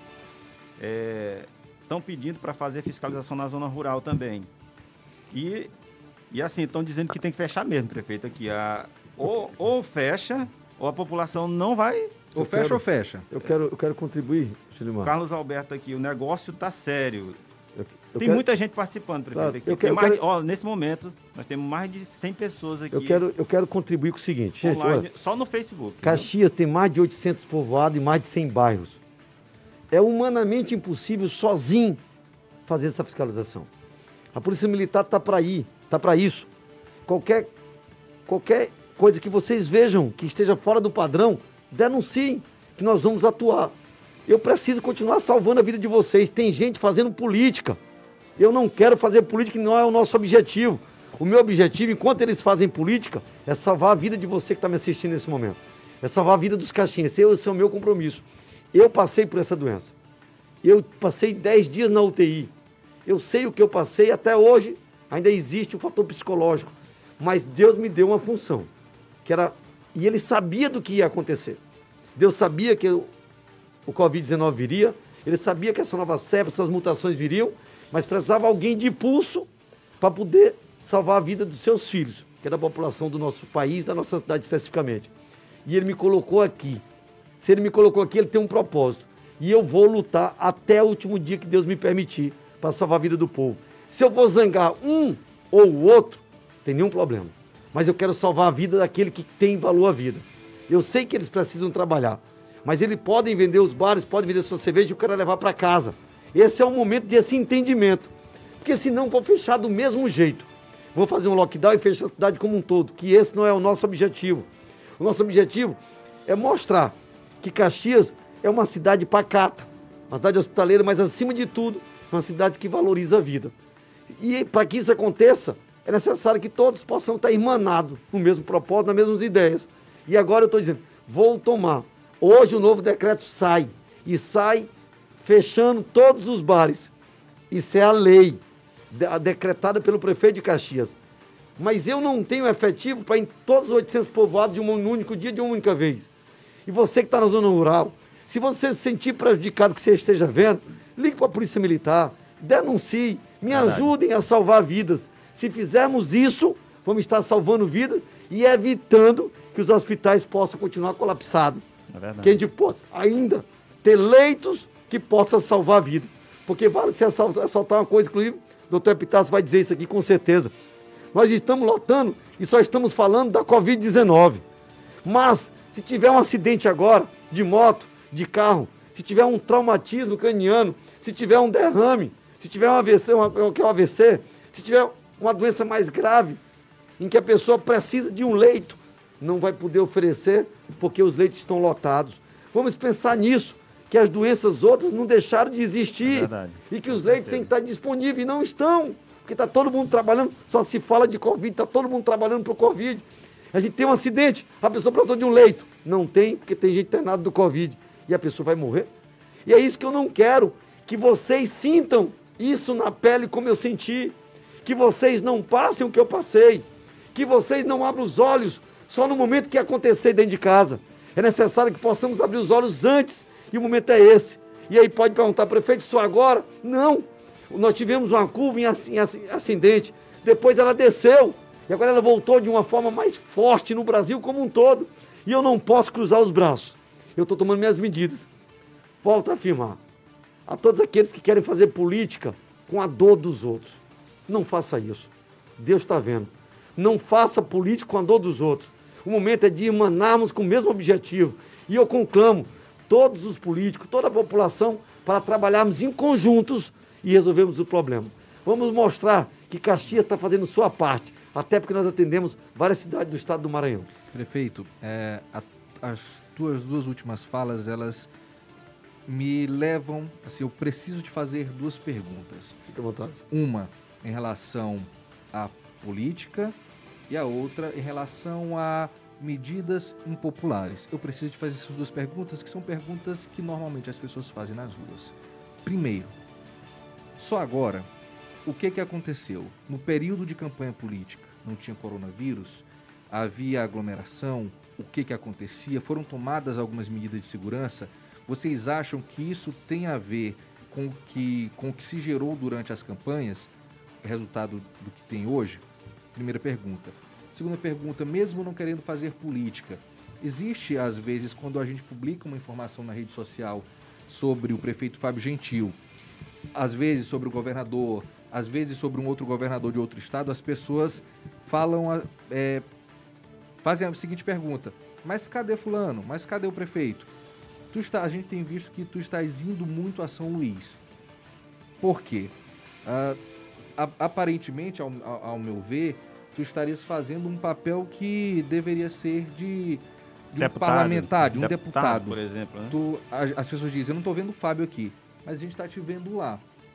Estão pedindo para fazer fiscalização na zona rural também. E assim, estão dizendo que tem que fechar mesmo, prefeito, aqui. Ou fecha, ou a população não vai... Ou fecha. Eu quero contribuir, Gilmar. Carlos Alberto aqui, o negócio está sério. Tem muita gente participando, prefeito. Claro, aqui. Nesse momento, nós temos mais de 100 pessoas aqui. Eu quero contribuir com o seguinte, gente, online, olha, só no Facebook. Caxias tem mais de 800 povoados e mais de 100 bairros. É humanamente impossível sozinho fazer essa fiscalização. A Polícia Militar está para isso. Qualquer coisa que vocês vejam que esteja fora do padrão, denunciem, que nós vamos atuar. Eu preciso continuar salvando a vida de vocês. Tem gente fazendo política. Eu não quero fazer política, não é o nosso objetivo. O meu objetivo, enquanto eles fazem política, é salvar a vida de você que está me assistindo nesse momento. É salvar a vida dos caxienses. Esse é o meu compromisso. Eu passei por essa doença. Eu passei 10 dias na UTI. Eu sei o que eu passei, até hoje ainda existe o fator psicológico. Mas Deus me deu uma função. E Ele sabia do que ia acontecer. Deus sabia que o Covid-19 viria. Ele sabia que essa nova cepa, essas mutações viriam. Mas precisava alguém de impulso para poder salvar a vida dos seus filhos, que é da população do nosso país, da nossa cidade especificamente. E Ele me colocou aqui. Se Ele me colocou aqui, Ele tem um propósito. E eu vou lutar até o último dia que Deus me permitir para salvar a vida do povo. Se eu vou zangar um ou o outro, não tem nenhum problema. Mas eu quero salvar a vida daquele que tem valor à vida. Eu sei que eles precisam trabalhar, mas eles podem vender os bares, podem vender sua cerveja e eu quero levar para casa. Esse é o momento desse entendimento. Porque senão vou fechar do mesmo jeito. Vou fazer um lockdown e fechar a cidade como um todo, que esse não é o nosso objetivo. O nosso objetivo é mostrar que Caxias é uma cidade pacata, uma cidade hospitaleira, mas acima de tudo, uma cidade que valoriza a vida. E para que isso aconteça, é necessário que todos possam estar irmanados no mesmo propósito, nas mesmas ideias. E agora eu estou dizendo, vou tomar. Hoje o novo decreto sai, e sai fechando todos os bares. Isso é a lei, decretada pelo prefeito de Caxias. Mas eu não tenho efetivo para ir em todos os 800 povoados de um único dia, de uma única vez. E você que está na zona rural, se você se sentir prejudicado que você esteja vendo, ligue para a Polícia Militar, denuncie, me ajudem a salvar vidas. Se fizermos isso, vamos estar salvando vidas e evitando que os hospitais possam continuar colapsados. Que a gente possa ainda ter leitos que possam salvar vidas. Porque vale se assaltar uma coisa, inclusive, o doutor Epitácio vai dizer isso aqui com certeza. Nós estamos lotando e só estamos falando da Covid-19. Mas, se tiver um acidente agora, de moto, de carro, se tiver um traumatismo craniano, se tiver um derrame, se tiver um AVC, se tiver uma doença mais grave, em que a pessoa precisa de um leito, não vai poder oferecer, porque os leitos estão lotados. Vamos pensar nisso, que as doenças outras não deixaram de existir, e que os leitos têm que estar disponíveis, e não estão, porque está todo mundo trabalhando, só se fala de Covid, está todo mundo trabalhando para o Covid. A gente tem um acidente, a pessoa precisou de um leito. Não tem, porque tem gente internada do Covid. E a pessoa vai morrer. E é isso que eu não quero, que vocês sintam isso na pele como eu senti. Que vocês não passem o que eu passei. Que vocês não abram os olhos só no momento que acontecer dentro de casa. É necessário que possamos abrir os olhos antes. E o momento é esse. E aí pode perguntar, prefeito, só agora? Não. Nós tivemos uma curva em ascendente. Depois ela desceu. E agora ela voltou de uma forma mais forte no Brasil como um todo. E eu não posso cruzar os braços. Eu estou tomando minhas medidas. Volto a afirmar. A todos aqueles que querem fazer política com a dor dos outros. Não faça isso. Deus está vendo. Não faça política com a dor dos outros. O momento é de emanarmos com o mesmo objetivo. E eu conclamo todos os políticos, toda a população, para trabalharmos em conjuntos e resolvermos o problema. Vamos mostrar que Caxias está fazendo sua parte. Até porque nós atendemos várias cidades do estado do Maranhão. Prefeito, as tuas duas últimas falas, elas me levam, assim, eu preciso de fazer duas perguntas. Fique à vontade. Uma em relação à política e a outra em relação a medidas impopulares. Eu preciso de fazer essas duas perguntas, que são perguntas que normalmente as pessoas fazem nas ruas. Primeiro, só agora, o que aconteceu? No período de campanha política, não tinha coronavírus, havia aglomeração, o que acontecia? Foram tomadas algumas medidas de segurança? Vocês acham que isso tem a ver com o que se gerou durante as campanhas, resultado do que tem hoje? Primeira pergunta. Segunda pergunta, mesmo não querendo fazer política, existe, às vezes, quando a gente publica uma informação na rede social sobre o prefeito Fábio Gentil, às vezes sobre o governador, às vezes sobre um outro governador de outro estado, as pessoas falam, fazem a seguinte pergunta: mas cadê fulano? Mas cadê o prefeito? A gente tem visto que tu estás indo muito a São Luís. Por quê? Aparentemente, ao meu ver, tu estarias fazendo um papel que deveria ser de um parlamentar, de um deputado. Por exemplo. Né? As pessoas dizem, eu não estou vendo o Fábio aqui, mas a gente está te vendo lá.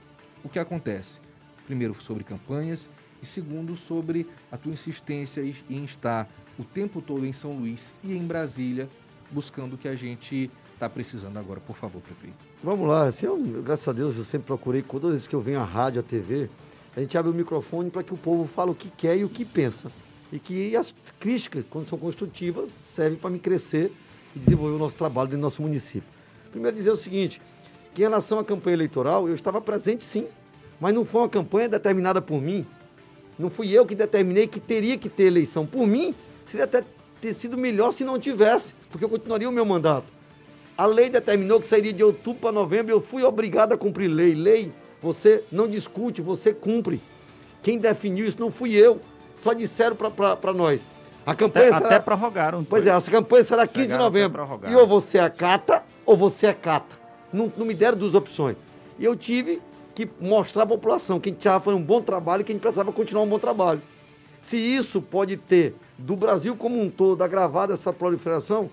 O que acontece? Primeiro, sobre campanhas, e segundo, sobre a tua insistência em estar o tempo todo em São Luís e em Brasília, buscando o que a gente está precisando agora. Por favor, prefeito. Vamos lá. Assim, graças a Deus, eu sempre procurei, todas as vezes que eu venho à rádio, à TV, a gente abre o microfone para que o povo fale o que quer e o que pensa. E que as críticas, quando são construtivas, servem para me crescer e desenvolver o nosso trabalho dentro do nosso município. Primeiro dizer o seguinte, que em relação à campanha eleitoral, eu estava presente sim, mas não foi uma campanha determinada por mim. Não fui eu que determinei que teria que ter eleição. Por mim, seria até ter sido melhor se não tivesse, porque eu continuaria o meu mandato. A lei determinou que sairia de outubro para novembro e eu fui obrigado a cumprir lei. Lei, você não discute, você cumpre. Quem definiu isso não fui eu. Só disseram para nós. A campanha até prorrogaram. Pois é, essa campanha será 15 de novembro. E ou você acata, ou você acata. Não me deram duas opções. E eu tive que mostrar à população que a gente estava fazendo um bom trabalho e que a gente precisava continuar um bom trabalho. Se isso pode ter, do Brasil como um todo, agravado essa proliferação,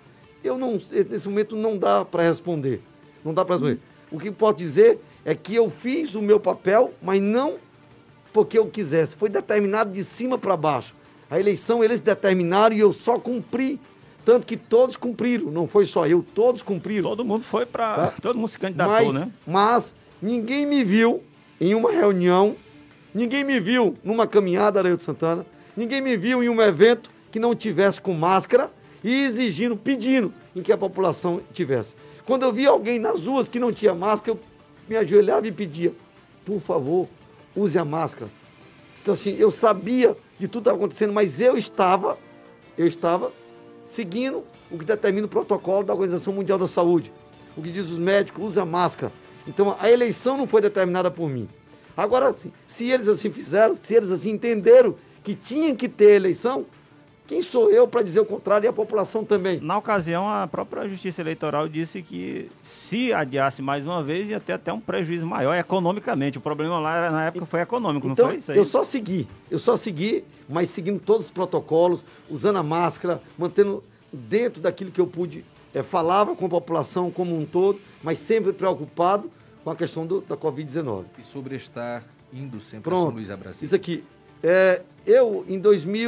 nesse momento não dá para responder. Não dá para responder. O que posso dizer é que eu fiz o meu papel, mas não porque eu quisesse. Foi determinado de cima para baixo. A eleição eles determinaram e eu só cumpri. Tanto que todos cumpriram. Não foi só eu, todos cumpriram. Todo mundo foi para... Tá? Todo mundo se candidatou, né? Mas ninguém me viu em uma reunião, ninguém me viu numa caminhada, Araildo Santana, ninguém me viu em um evento que não tivesse com máscara e exigindo, pedindo em que a população tivesse. Quando eu via alguém nas ruas que não tinha máscara, eu me ajoelhava e pedia, por favor, use a máscara. Então, assim, eu sabia de tudo que estava acontecendo, mas eu estava seguindo o que determina o protocolo da Organização Mundial da Saúde. O que diz os médicos, use a máscara. Então, a eleição não foi determinada por mim. Agora, se eles assim fizeram, se eles assim entenderam que tinha que ter eleição, Quem sou eu para dizer o contrário e a população também? Na ocasião, a própria Justiça Eleitoral disse que se adiasse mais uma vez, ia ter até um prejuízo maior economicamente. O problema lá na época foi econômico, Então, não foi isso aí? eu só segui, mas seguindo todos os protocolos, usando a máscara, mantendo dentro daquilo que eu pude, falava com a população como um todo, mas sempre preocupado com a questão da Covid-19. E sobre estar indo sempre a São Luís a Brasília. Isso aqui. Eu, em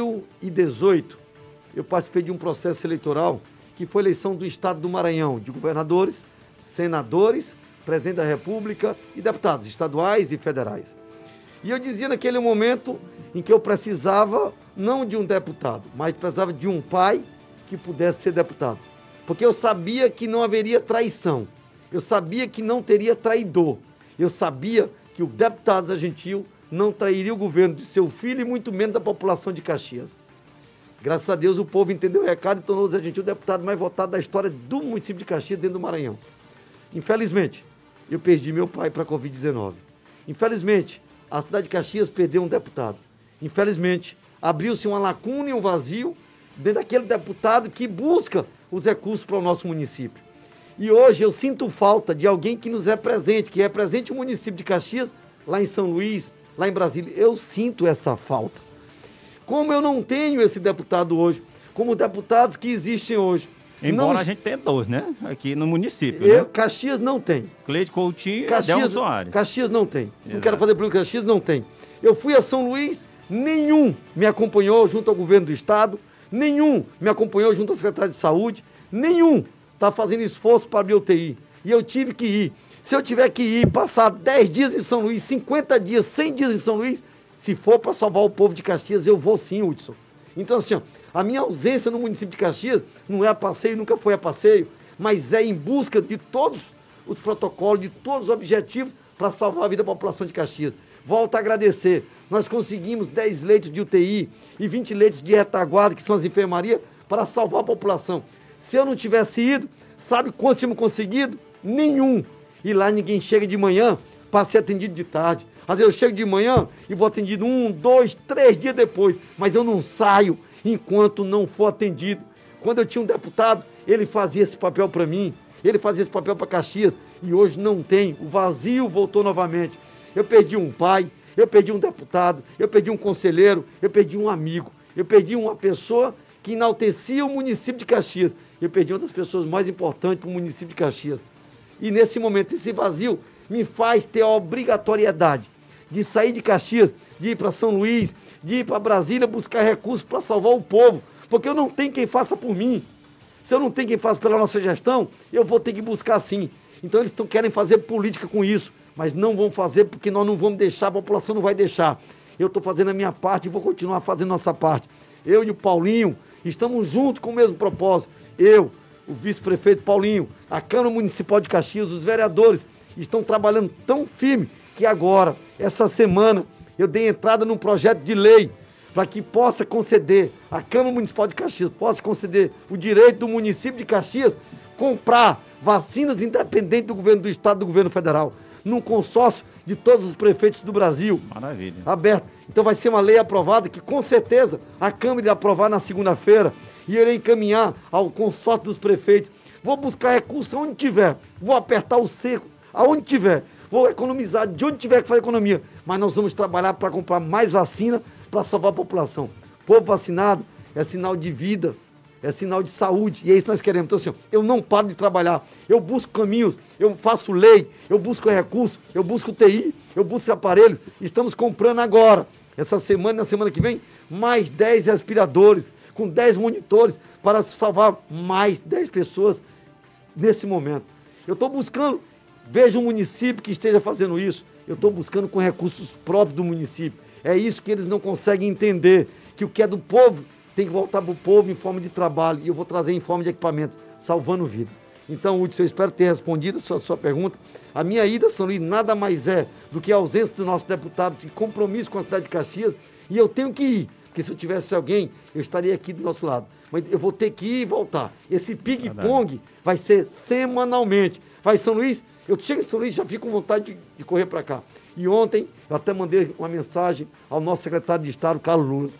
2018, eu participei de um processo eleitoral que foi a eleição do Estado do Maranhão, de governadores, senadores, presidente da República e deputados estaduais e federais. E eu dizia naquele momento em que eu precisava, não de um deputado, mas precisava de um pai que pudesse ser deputado. Porque eu sabia que não haveria traição. Eu sabia que não teria traidor. Eu sabia que o deputado Zé Gentil não trairia o governo de seu filho e muito menos da população de Caxias. Graças a Deus o povo entendeu o recado e tornou o Zé Gentil o deputado mais votado da história do município de Caxias dentro do Maranhão. Infelizmente, eu perdi meu pai para a Covid-19. Infelizmente, a cidade de Caxias perdeu um deputado. Infelizmente, abriu-se uma lacuna e um vazio dentro daquele deputado que busca os recursos para o nosso município. E hoje eu sinto falta de alguém que nos represente, que represente o município de Caxias, lá em São Luís, lá em Brasília. Eu sinto essa falta. Como eu não tenho esse deputado hoje, como deputados que existem hoje. Embora a gente tenha dois, né? Aqui no município, né? Caxias não tem. Cleide Coutinho e Adelmo Soares. Caxias não tem. Exato. Não quero fazer política, Caxias não tem. Eu fui a São Luís, nenhum me acompanhou junto ao governo do estado, nenhum me acompanhou junto ao secretário de saúde, nenhum está fazendo esforço para abrir UTI. E eu tive que ir. Se eu tiver que ir, passar 10 dias em São Luís, 50 dias, 100 dias em São Luís, se for para salvar o povo de Caxias, eu vou sim, Hudson. Então, assim, ó, a minha ausência no município de Caxias não é a passeio, nunca foi a passeio, mas é em busca de todos os protocolos, de todos os objetivos para salvar a vida da população de Caxias. Volto a agradecer. Nós conseguimos 10 leitos de UTI e 20 leitos de retaguarda, que são as enfermarias, para salvar a população. Se eu não tivesse ido, sabe quantos tínhamos conseguido? Nenhum. E lá ninguém chega de manhã para ser atendido de tarde. Às vezes eu chego de manhã e vou atendido 1, 2, 3 dias depois, mas eu não saio enquanto não for atendido. Quando eu tinha um deputado, ele fazia esse papel para mim, ele fazia esse papel para Caxias, e hoje não tem. O vazio voltou novamente. Eu perdi um pai, eu perdi um deputado, eu perdi um conselheiro, eu perdi um amigo, eu perdi uma pessoa que enaltecia o município de Caxias. Eu perdi uma das pessoas mais importantes para o município de Caxias. E nesse momento, esse vazio me faz ter a obrigatoriedade de sair de Caxias, de ir para São Luís, de ir para Brasília buscar recursos para salvar o povo, porque eu não tenho quem faça por mim. Se eu não tenho quem faça pela nossa gestão, eu vou ter que buscar sim. Então eles querem fazer política com isso, mas não vão fazer porque nós não vamos deixar, a população não vai deixar. Eu estou fazendo a minha parte e vou continuar fazendo a nossa parte. Eu e o Paulinho estamos juntos com o mesmo propósito. Eu, o vice-prefeito Paulinho, a Câmara Municipal de Caxias, os vereadores estão trabalhando tão firme que agora, essa semana, eu dei entrada num projeto de lei para que possa conceder, a Câmara Municipal de Caxias possa conceder o direito do município de Caxias comprar vacinas independente do governo do estado e do governo federal, num consórcio de todos os prefeitos do Brasil. Maravilha. Aberto. Então vai ser uma lei aprovada que com certeza a Câmara irá aprovar na segunda-feira e irei encaminhar ao consórcio dos prefeitos. Vou buscar recursos onde tiver, vou apertar o cerco aonde tiver, vou economizar de onde tiver que fazer economia, mas nós vamos trabalhar para comprar mais vacina para salvar a população. Povo vacinado é sinal de vida, é sinal de saúde, e é isso que nós queremos. Então, assim, eu não paro de trabalhar, eu busco caminhos, eu faço lei, eu busco recursos, eu busco TI, eu busco aparelhos. Estamos comprando agora, essa semana e na semana que vem, mais 10 respiradores, com 10 monitores, para salvar mais 10 pessoas nesse momento. Eu estou buscando, veja um município que esteja fazendo isso, eu estou buscando com recursos próprios do município. É isso que eles não conseguem entender, que o que é do povo tem que voltar para o povo em forma de trabalho, e eu vou trazer em forma de equipamento, salvando vida. Então, Hudson, eu espero ter respondido a sua pergunta. A minha ida a São Luís nada mais é do que a ausência do nosso deputado de compromisso com a cidade de Caxias, e eu tenho que ir, porque se eu tivesse alguém, eu estaria aqui do nosso lado. Mas eu vou ter que ir e voltar. Esse ping-pong vai ser semanalmente. Vai São Luís, eu chego em São Luís e já fico com vontade de correr para cá. E ontem eu até mandei uma mensagem ao nosso secretário de Estado, Carlos Lula.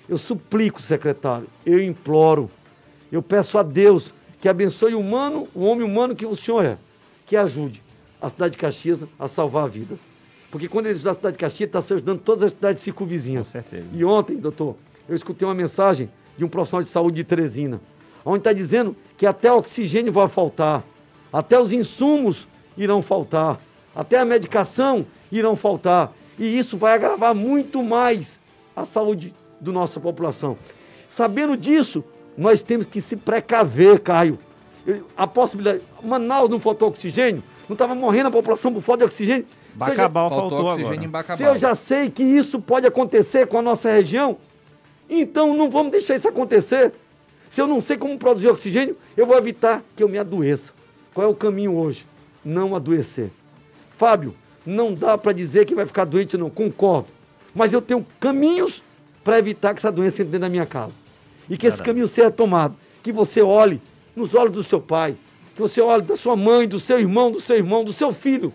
Eu suplico, secretário, eu imploro, eu peço a Deus que abençoe o homem humano que o senhor é, que ajude a cidade de Caxias a salvar vidas. Porque quando ele ajuda a cidade de Caxias, está ajudando todas as cidades circunvizinhas. Com certeza. E ontem, doutor, eu escutei uma mensagem de um profissional de saúde de Teresina, onde está dizendo que até oxigênio vai faltar, até os insumos irão faltar, até a medicação irão faltar. E isso vai agravar muito mais a saúde da nossa população. Sabendo disso, nós temos que se precaver, Caio. A possibilidade... Manaus não faltou oxigênio? Não estava morrendo a população por falta de oxigênio? Bacabal Faltou faltou oxigênio agora. em Bacabal. Se eu já sei que isso pode acontecer com a nossa região, então não vamos deixar isso acontecer. Se eu não sei como produzir oxigênio, eu vou evitar que eu me adoeça. Qual é o caminho hoje? Não adoecer. Fábio, não dá para dizer que vai ficar doente, não, concordo. Mas eu tenho caminhos para evitar que essa doença entre dentro da minha casa. E que esse caminho seja tomado. Que você olhe nos olhos do seu pai, que você olhe da sua mãe, do seu irmão, do seu filho.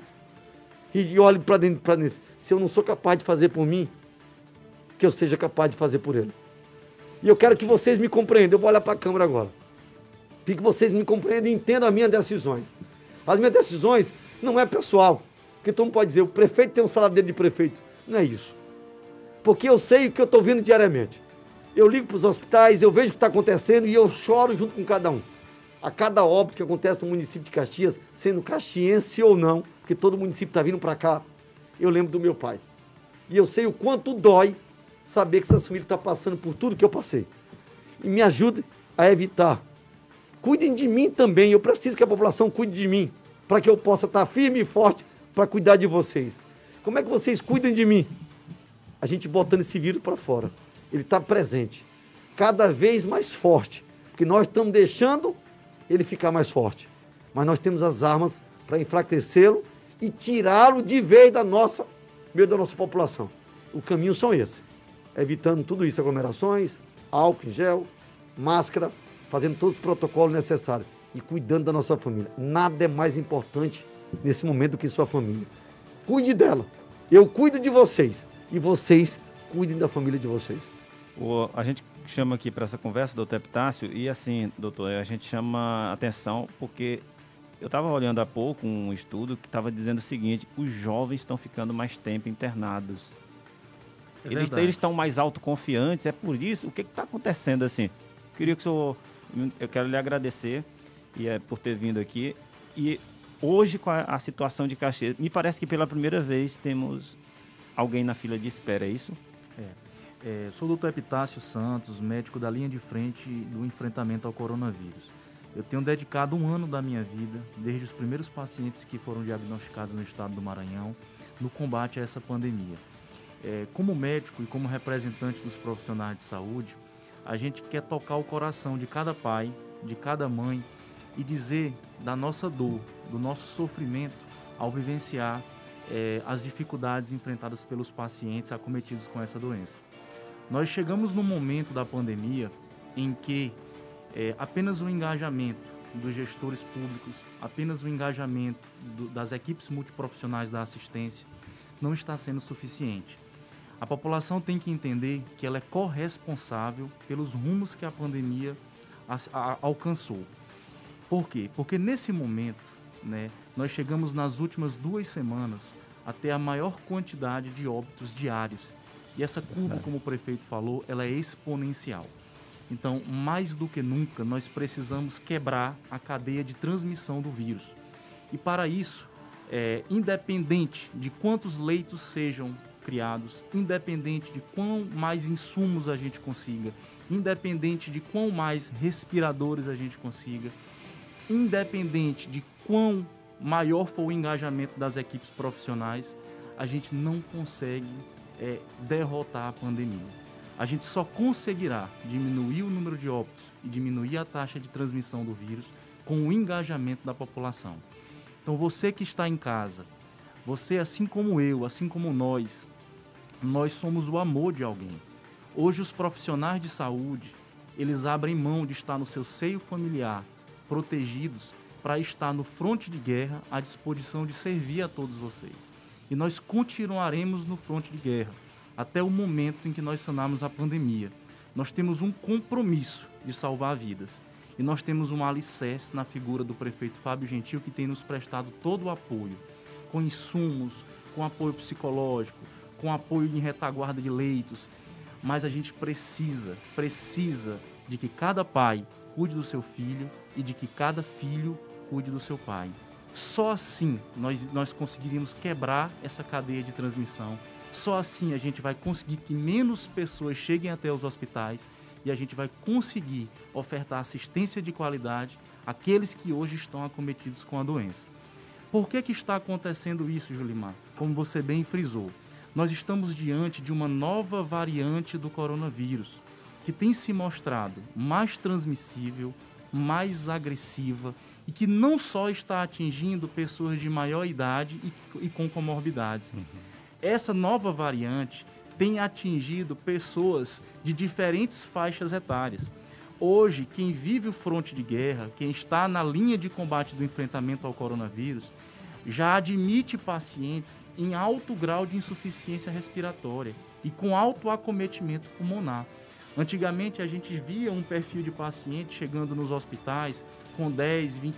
E olhe para dentro. Se eu não sou capaz de fazer por mim, que eu seja capaz de fazer por ele. E eu quero que vocês me compreendam. Eu vou olhar para a câmera agora. Que vocês me compreendam e entendam as minhas decisões. As minhas decisões não é pessoal. Porque todo mundo pode dizer, o prefeito tem um salário dele de prefeito. Não é isso. Porque eu sei o que eu estou vendo diariamente. Eu ligo para os hospitais, eu vejo o que está acontecendo e eu choro junto com cada um. A cada óbito que acontece no município de Caxias, sendo caxiense ou não, porque todo município está vindo para cá, eu lembro do meu pai. E eu sei o quanto dói saber que essa família está passando por tudo que eu passei. E me ajude a evitar. Cuidem de mim também, eu preciso que a população cuide de mim, para que eu possa estar firme e forte para cuidar de vocês. Como é que vocês cuidam de mim? A gente botando esse vírus para fora. Ele está presente, cada vez mais forte, porque nós estamos deixando ele ficar mais forte. Mas nós temos as armas para enfraquecê-lo e tirá-lo de vez da nossa população. O caminho são esses, evitando tudo isso, aglomerações, álcool em gel, máscara, fazendo todos os protocolos necessários e cuidando da nossa família. Nada é mais importante nesse momento do que sua família. Cuide dela, eu cuido de vocês e vocês cuidem da família de vocês. A gente chama aqui para essa conversa, doutor Epitácio, e assim, doutor, a gente chama atenção porque eu estava olhando há pouco um estudo que estava dizendo o seguinte: os jovens estão ficando mais tempo internados. Eles estão mais autoconfiantes, é por isso? O que está acontecendo assim? Queria que o senhor... Eu quero lhe agradecer por ter vindo aqui. E hoje, com a situação de Caxias, me parece que pela primeira vez temos alguém na fila de espera, é isso? Sou o doutor Epitácio Santos, médico da linha de frente do enfrentamento ao coronavírus. Eu tenho dedicado 1 ano da minha vida, desde os primeiros pacientes que foram diagnosticados no estado do Maranhão, no combate a essa pandemia. Como médico e como representante dos profissionais de saúde, a gente quer tocar o coração de cada pai, de cada mãe e dizer da nossa dor, do nosso sofrimento ao vivenciar as dificuldades enfrentadas pelos pacientes acometidos com essa doença. Nós chegamos num momento da pandemia em que apenas o engajamento dos gestores públicos, apenas o engajamento das equipes multiprofissionais da assistência não está sendo suficiente. A população tem que entender que ela é corresponsável pelos rumos que a pandemia alcançou. Por quê? Porque nesse momento, nós chegamos nas últimas 2 semanas a ter a maior quantidade de óbitos diários. E essa curva, como o prefeito falou, ela é exponencial. Então, mais do que nunca, nós precisamos quebrar a cadeia de transmissão do vírus. E para isso, independente de quantos leitos sejam criados, independente de quão mais insumos a gente consiga, independente de quão mais respiradores a gente consiga, independente de quão maior for o engajamento das equipes profissionais, a gente não consegue derrotar a pandemia. A gente só conseguirá diminuir o número de óbitos e diminuir a taxa de transmissão do vírus com o engajamento da população. Então, você que está em casa, você, assim como eu, assim como nós somos o amor de alguém. Hoje, os profissionais de saúde, eles abrem mão de estar no seu seio familiar, protegidos, para estar no fronte de guerra à disposição de servir a todos vocês. E nós continuaremos no fronte de guerra até o momento em que nós sanarmos a pandemia. nós temos um compromisso de salvar vidas. E nós temos um alicerce na figura do prefeito Fábio Gentil, que tem nos prestado todo o apoio, com insumos, com apoio psicológico, com apoio em retaguarda de leitos. Mas a gente precisa de que cada pai cuide do seu filho e de que cada filho cuide do seu pai. Só assim nós conseguiríamos quebrar essa cadeia de transmissão. Só assim a gente vai conseguir que menos pessoas cheguem até os hospitais e a gente vai conseguir ofertar assistência de qualidade àqueles que hoje estão acometidos com a doença. Por que está acontecendo isso, Julimar? Como você bem frisou, nós estamos diante de uma nova variante do coronavírus, que tem se mostrado mais transmissível, mais agressiva e que não só está atingindo pessoas de maior idade e com comorbidades. Essa nova variante tem atingido pessoas de diferentes faixas etárias. Hoje, quem vive o fronte de guerra, quem está na linha de combate do enfrentamento ao coronavírus, já admite pacientes em alto grau de insuficiência respiratória e com alto acometimento pulmonar. Antigamente, a gente via um perfil de paciente chegando nos hospitais com 10%, 20%,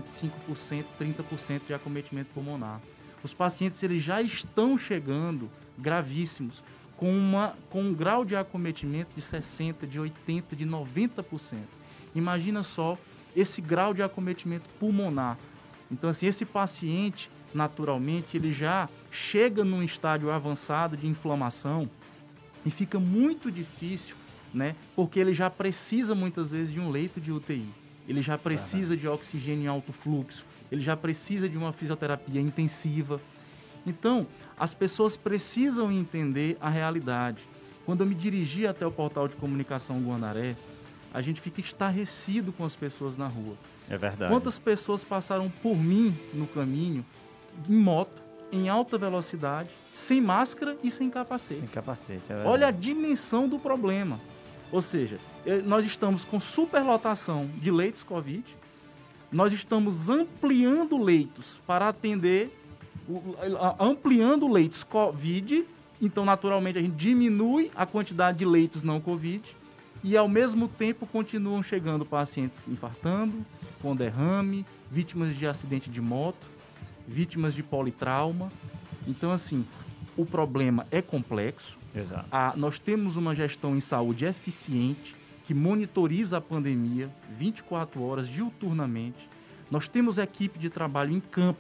25%, 30% de acometimento pulmonar. Os pacientes eles já estão chegando gravíssimos, com um grau de acometimento de 60%, de 80%, de 90%. Imagina só esse grau de acometimento pulmonar. Então, assim, esse paciente, naturalmente, ele já chega num estágio avançado de inflamação e fica muito difícil, né? Porque ele já precisa, muitas vezes, de um leito de UTI. Ele já precisa de oxigênio em alto fluxo. Ele já precisa de uma fisioterapia intensiva. Então, as pessoas precisam entender a realidade. Quando eu me dirigi até o portal de comunicação Guanaré, a gente fica estarrecido com as pessoas na rua. É verdade. Quantas pessoas passaram por mim no caminho, em moto, em alta velocidade, sem máscara e sem capacete. Sem capacete, é verdade. Olha a dimensão do problema. Ou seja, nós estamos com superlotação de leitos Covid, nós estamos ampliando leitos para atender, ampliando leitos Covid, então naturalmente a gente diminui a quantidade de leitos não Covid e ao mesmo tempo continuam chegando pacientes infartando, com derrame, vítimas de acidente de moto, vítimas de politrauma. Então assim, o problema é complexo. Exato. Nós temos uma gestão em saúde eficiente, que monitoriza a pandemia 24 horas diuturnamente. Nós temos equipe de trabalho em campo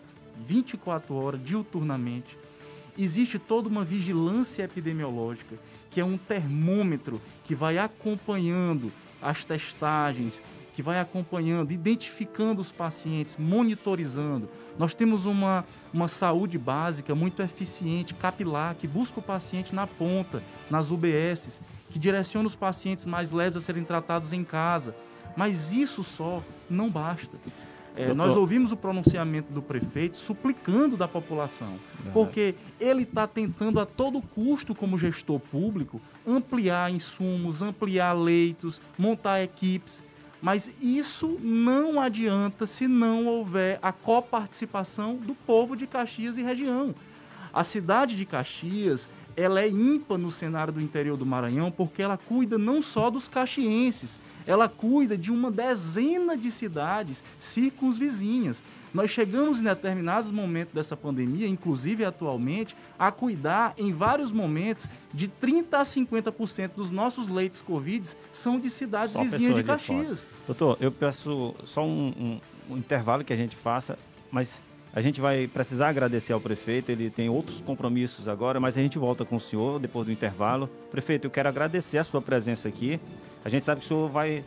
24 horas diuturnamente. Existe toda uma vigilância epidemiológica, que é um termômetro que vai acompanhando as testagens, que vai acompanhando, identificando os pacientes, monitorizando. Nós temos uma saúde básica muito eficiente, capilar, que busca o paciente na ponta, nas UBSs, que direciona os pacientes mais leves a serem tratados em casa. Mas isso só não basta. Nós ouvimos o pronunciamento do prefeito suplicando da população, porque ele está tentando a todo custo, como gestor público, ampliar insumos, ampliar leitos, montar equipes. Mas isso não adianta se não houver a coparticipação do povo de Caxias e região. A cidade de Caxias, ela é ímpar no cenário do interior do Maranhão porque ela cuida não só dos caxienses, ela cuida de uma dezena de cidades circunvizinhas. Nós chegamos em determinados momentos dessa pandemia, inclusive atualmente, a cuidar em vários momentos de 30% a 50% dos nossos leitos Covid são de cidades vizinhas de Caxias. Doutor, eu peço só um intervalo que a gente faça, mas a gente vai precisar agradecer ao prefeito, ele tem outros compromissos agora, mas a gente volta com o senhor depois do intervalo. Prefeito, eu quero agradecer a sua presença aqui. A gente sabe que o senhor vai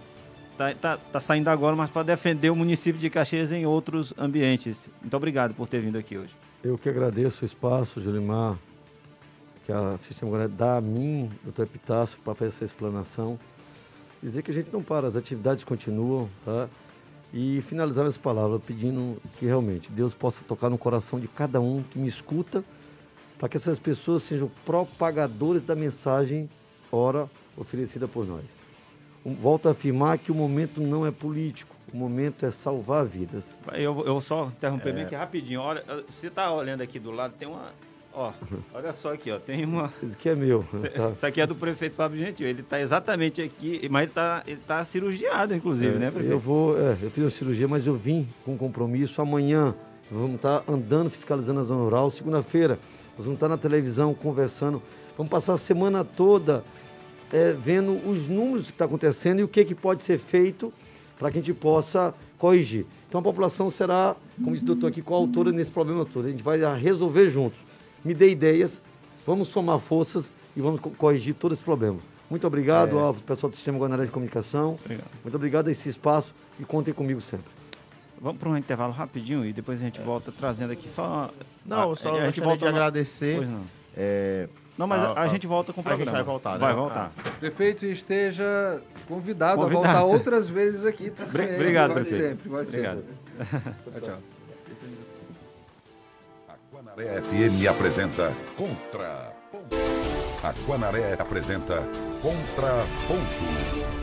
tá saindo agora, mas para defender o município de Caxias em outros ambientes. Muito obrigado por ter vindo aqui hoje. Eu que agradeço o espaço, Julimar, que a Sistema Guanaré dá a mim, doutor Epitácio, para fazer essa explanação. Dizer que a gente não para, as atividades continuam, tá? E finalizar essa palavra pedindo que realmente Deus possa tocar no coração de cada um que me escuta, para que essas pessoas sejam propagadores da mensagem ora oferecida por nós. Volto a afirmar que o momento não é político, o momento é salvar vidas. Eu só interromper bem aqui rapidinho. Olha, você está olhando aqui do lado, tem Ó, olha só aqui, ó, tem uma... Esse aqui é meu. Tá. Isso aqui é do prefeito Fábio Gentil, ele está exatamente aqui, mas ele tá cirurgiado, inclusive, né, prefeito? Eu fiz a cirurgia, mas eu vim com compromisso. Amanhã vamos estar andando, fiscalizando a zona rural. Segunda-feira nós vamos estar na televisão conversando. Vamos passar a semana toda vendo os números que está acontecendo e o que pode ser feito para que a gente possa corrigir. Então a população será, como disse o doutor aqui, coautora nesse problema todo. A gente vai resolver juntos. Me dê ideias, vamos somar forças e vamos corrigir todo esse problema. Muito obrigado ao pessoal do Sistema Guanaré de Comunicação. Obrigado. Muito obrigado a esse espaço e contem comigo sempre. Vamos para um intervalo rapidinho e depois a gente volta trazendo aqui só... Não, só a gente volta a agradecer. Pois não. Não, mas a gente volta com o programa. A gente vai voltar, né? Vai voltar. Prefeito, esteja convidado a voltar outras vezes aqui também. Obrigado, pode prefeito. sempre, pode Obrigado. sempre. Tchau. A Guanaré FM apresenta Contraponto. A Guanaré apresenta Contraponto.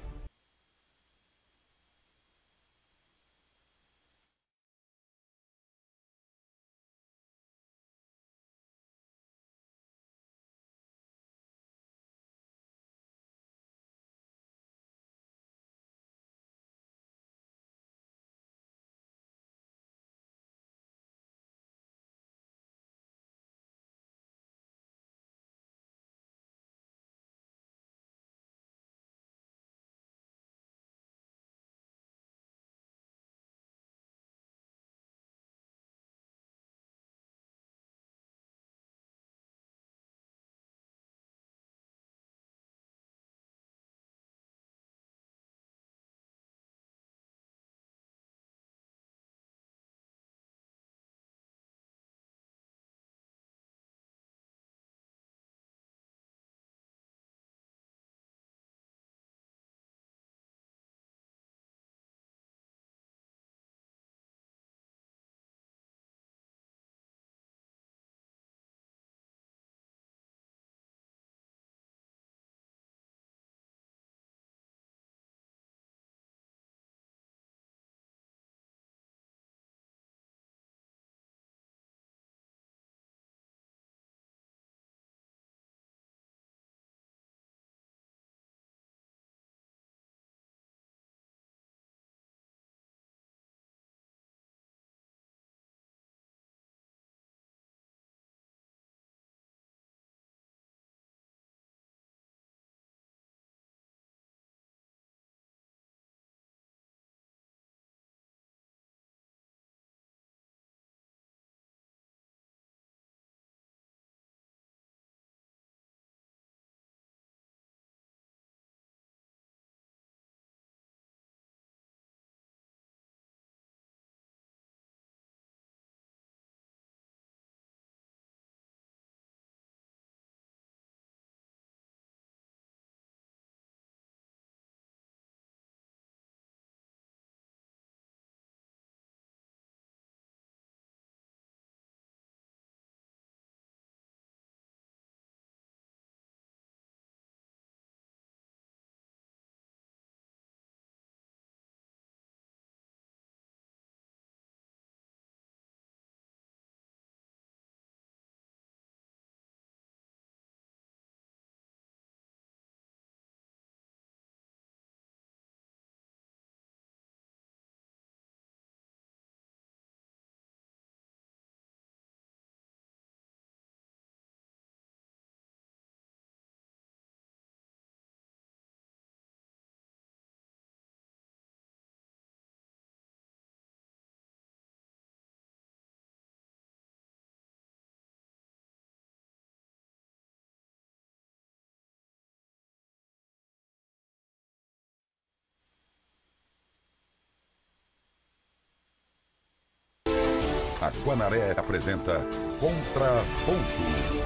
A Guanaré apresenta Contraponto.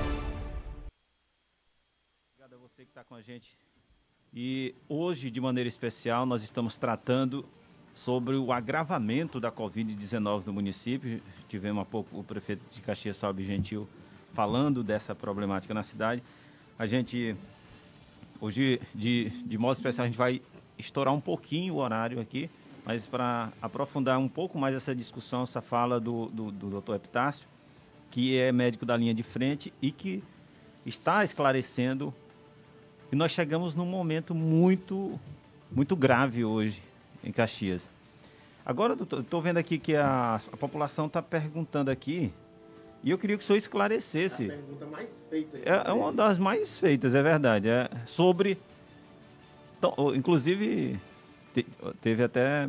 Obrigado a você que está com a gente. E hoje, de maneira especial, nós estamos tratando sobre o agravamento da Covid-19 no município. Tivemos há pouco o prefeito de Caxias, Fábio Gentil, falando dessa problemática na cidade. A gente, hoje, de modo especial, a gente vai estourar um pouquinho o horário aqui, mas para aprofundar um pouco mais essa discussão, essa fala do Dr. Epitácio, que é médico da linha de frente e que está esclarecendo. E nós chegamos num momento muito grave hoje em Caxias. Agora, doutor, estou vendo aqui que a população está perguntando aqui, e eu queria que o senhor esclarecesse. A pergunta mais feita. É uma das mais feitas, é verdade. É sobre... Então, inclusive, teve até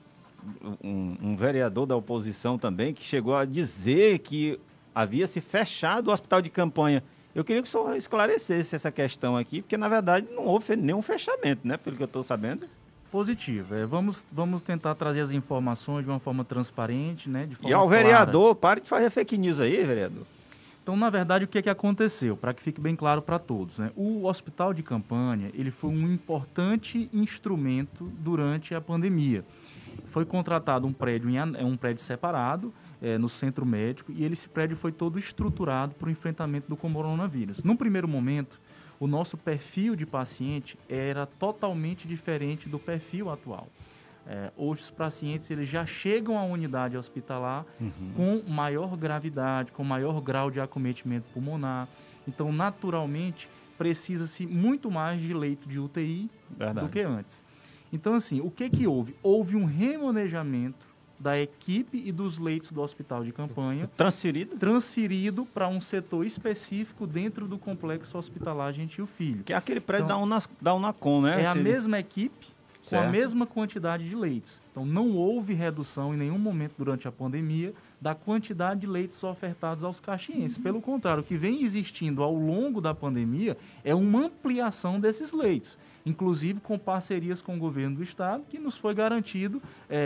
um vereador da oposição também que chegou a dizer que havia se fechado o hospital de campanha. Eu queria que o senhor esclarecesse essa questão aqui, porque, na verdade, não houve nenhum fechamento, né? Pelo que eu estou sabendo. Positivo. Vamos tentar trazer as informações de uma forma transparente, né? De forma E ao clara. vereador, pare de fazer fake news aí, vereador. Então, na verdade, o que aconteceu? Para que fique bem claro para todos, né? O hospital de campanha, ele foi um importante instrumento durante a pandemia. Foi contratado um prédio separado, no centro médico, e esse prédio foi todo estruturado para o enfrentamento do coronavírus. Num primeiro momento, o nosso perfil de paciente era totalmente diferente do perfil atual. Hoje os pacientes eles já chegam à unidade hospitalar com maior gravidade, com maior grau de acometimento pulmonar. Então, naturalmente, precisa-se muito mais de leito de UTI do que antes. Então, assim, o que houve? Houve um remanejamento da equipe e dos leitos do hospital de campanha transferido para um setor específico dentro do complexo hospitalar Gentil Filho. Que é aquele prédio da Unacom, né? É a mesma equipe com a mesma quantidade de leitos. Então, não houve redução em nenhum momento durante a pandemia da quantidade de leitos ofertados aos caxienses. Pelo contrário, o que vem existindo ao longo da pandemia é uma ampliação desses leitos, inclusive com parcerias com o governo do estado, que nos foi garantido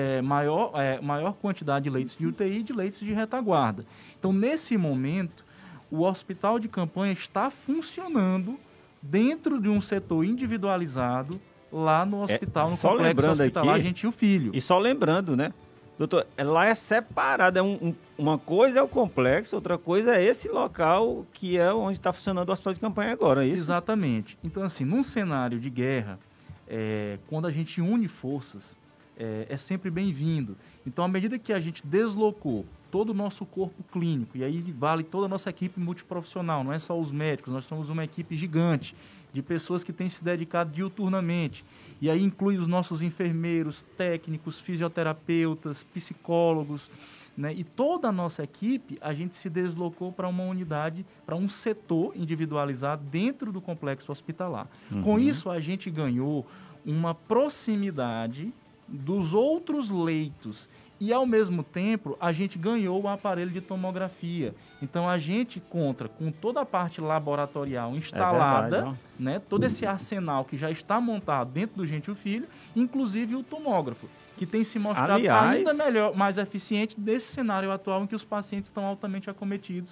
maior quantidade de leitos de UTI e de leitos de retaguarda. Então, nesse momento, o hospital de campanha está funcionando dentro de um setor individualizado lá no hospital, no complexo hospitalar aqui, Gentil Filho. E só lembrando, né, doutor, lá é separado, uma coisa é o complexo, outra coisa é esse local que é onde está funcionando o hospital de campanha agora, é isso? Exatamente. Então, assim, num cenário de guerra, quando a gente une forças, é sempre bem-vindo. Então, à medida que a gente deslocou todo o nosso corpo clínico, e aí vale toda a nossa equipe multiprofissional, não é só os médicos, nós somos uma equipe gigante de pessoas que têm se dedicado diuturnamente. E aí inclui os nossos enfermeiros, técnicos, fisioterapeutas, psicólogos, né? E toda a nossa equipe, a gente se deslocou para uma unidade, para um setor individualizado dentro do complexo hospitalar. Com isso, a gente ganhou uma proximidade dos outros leitos. E, ao mesmo tempo, a gente ganhou o aparelho de tomografia. Então, a gente conta com toda a parte laboratorial instalada, né, todo esse arsenal que já está montado dentro do Gentil Filho, inclusive o tomógrafo, que tem se mostrado ainda melhor, mais eficiente nesse cenário atual em que os pacientes estão altamente acometidos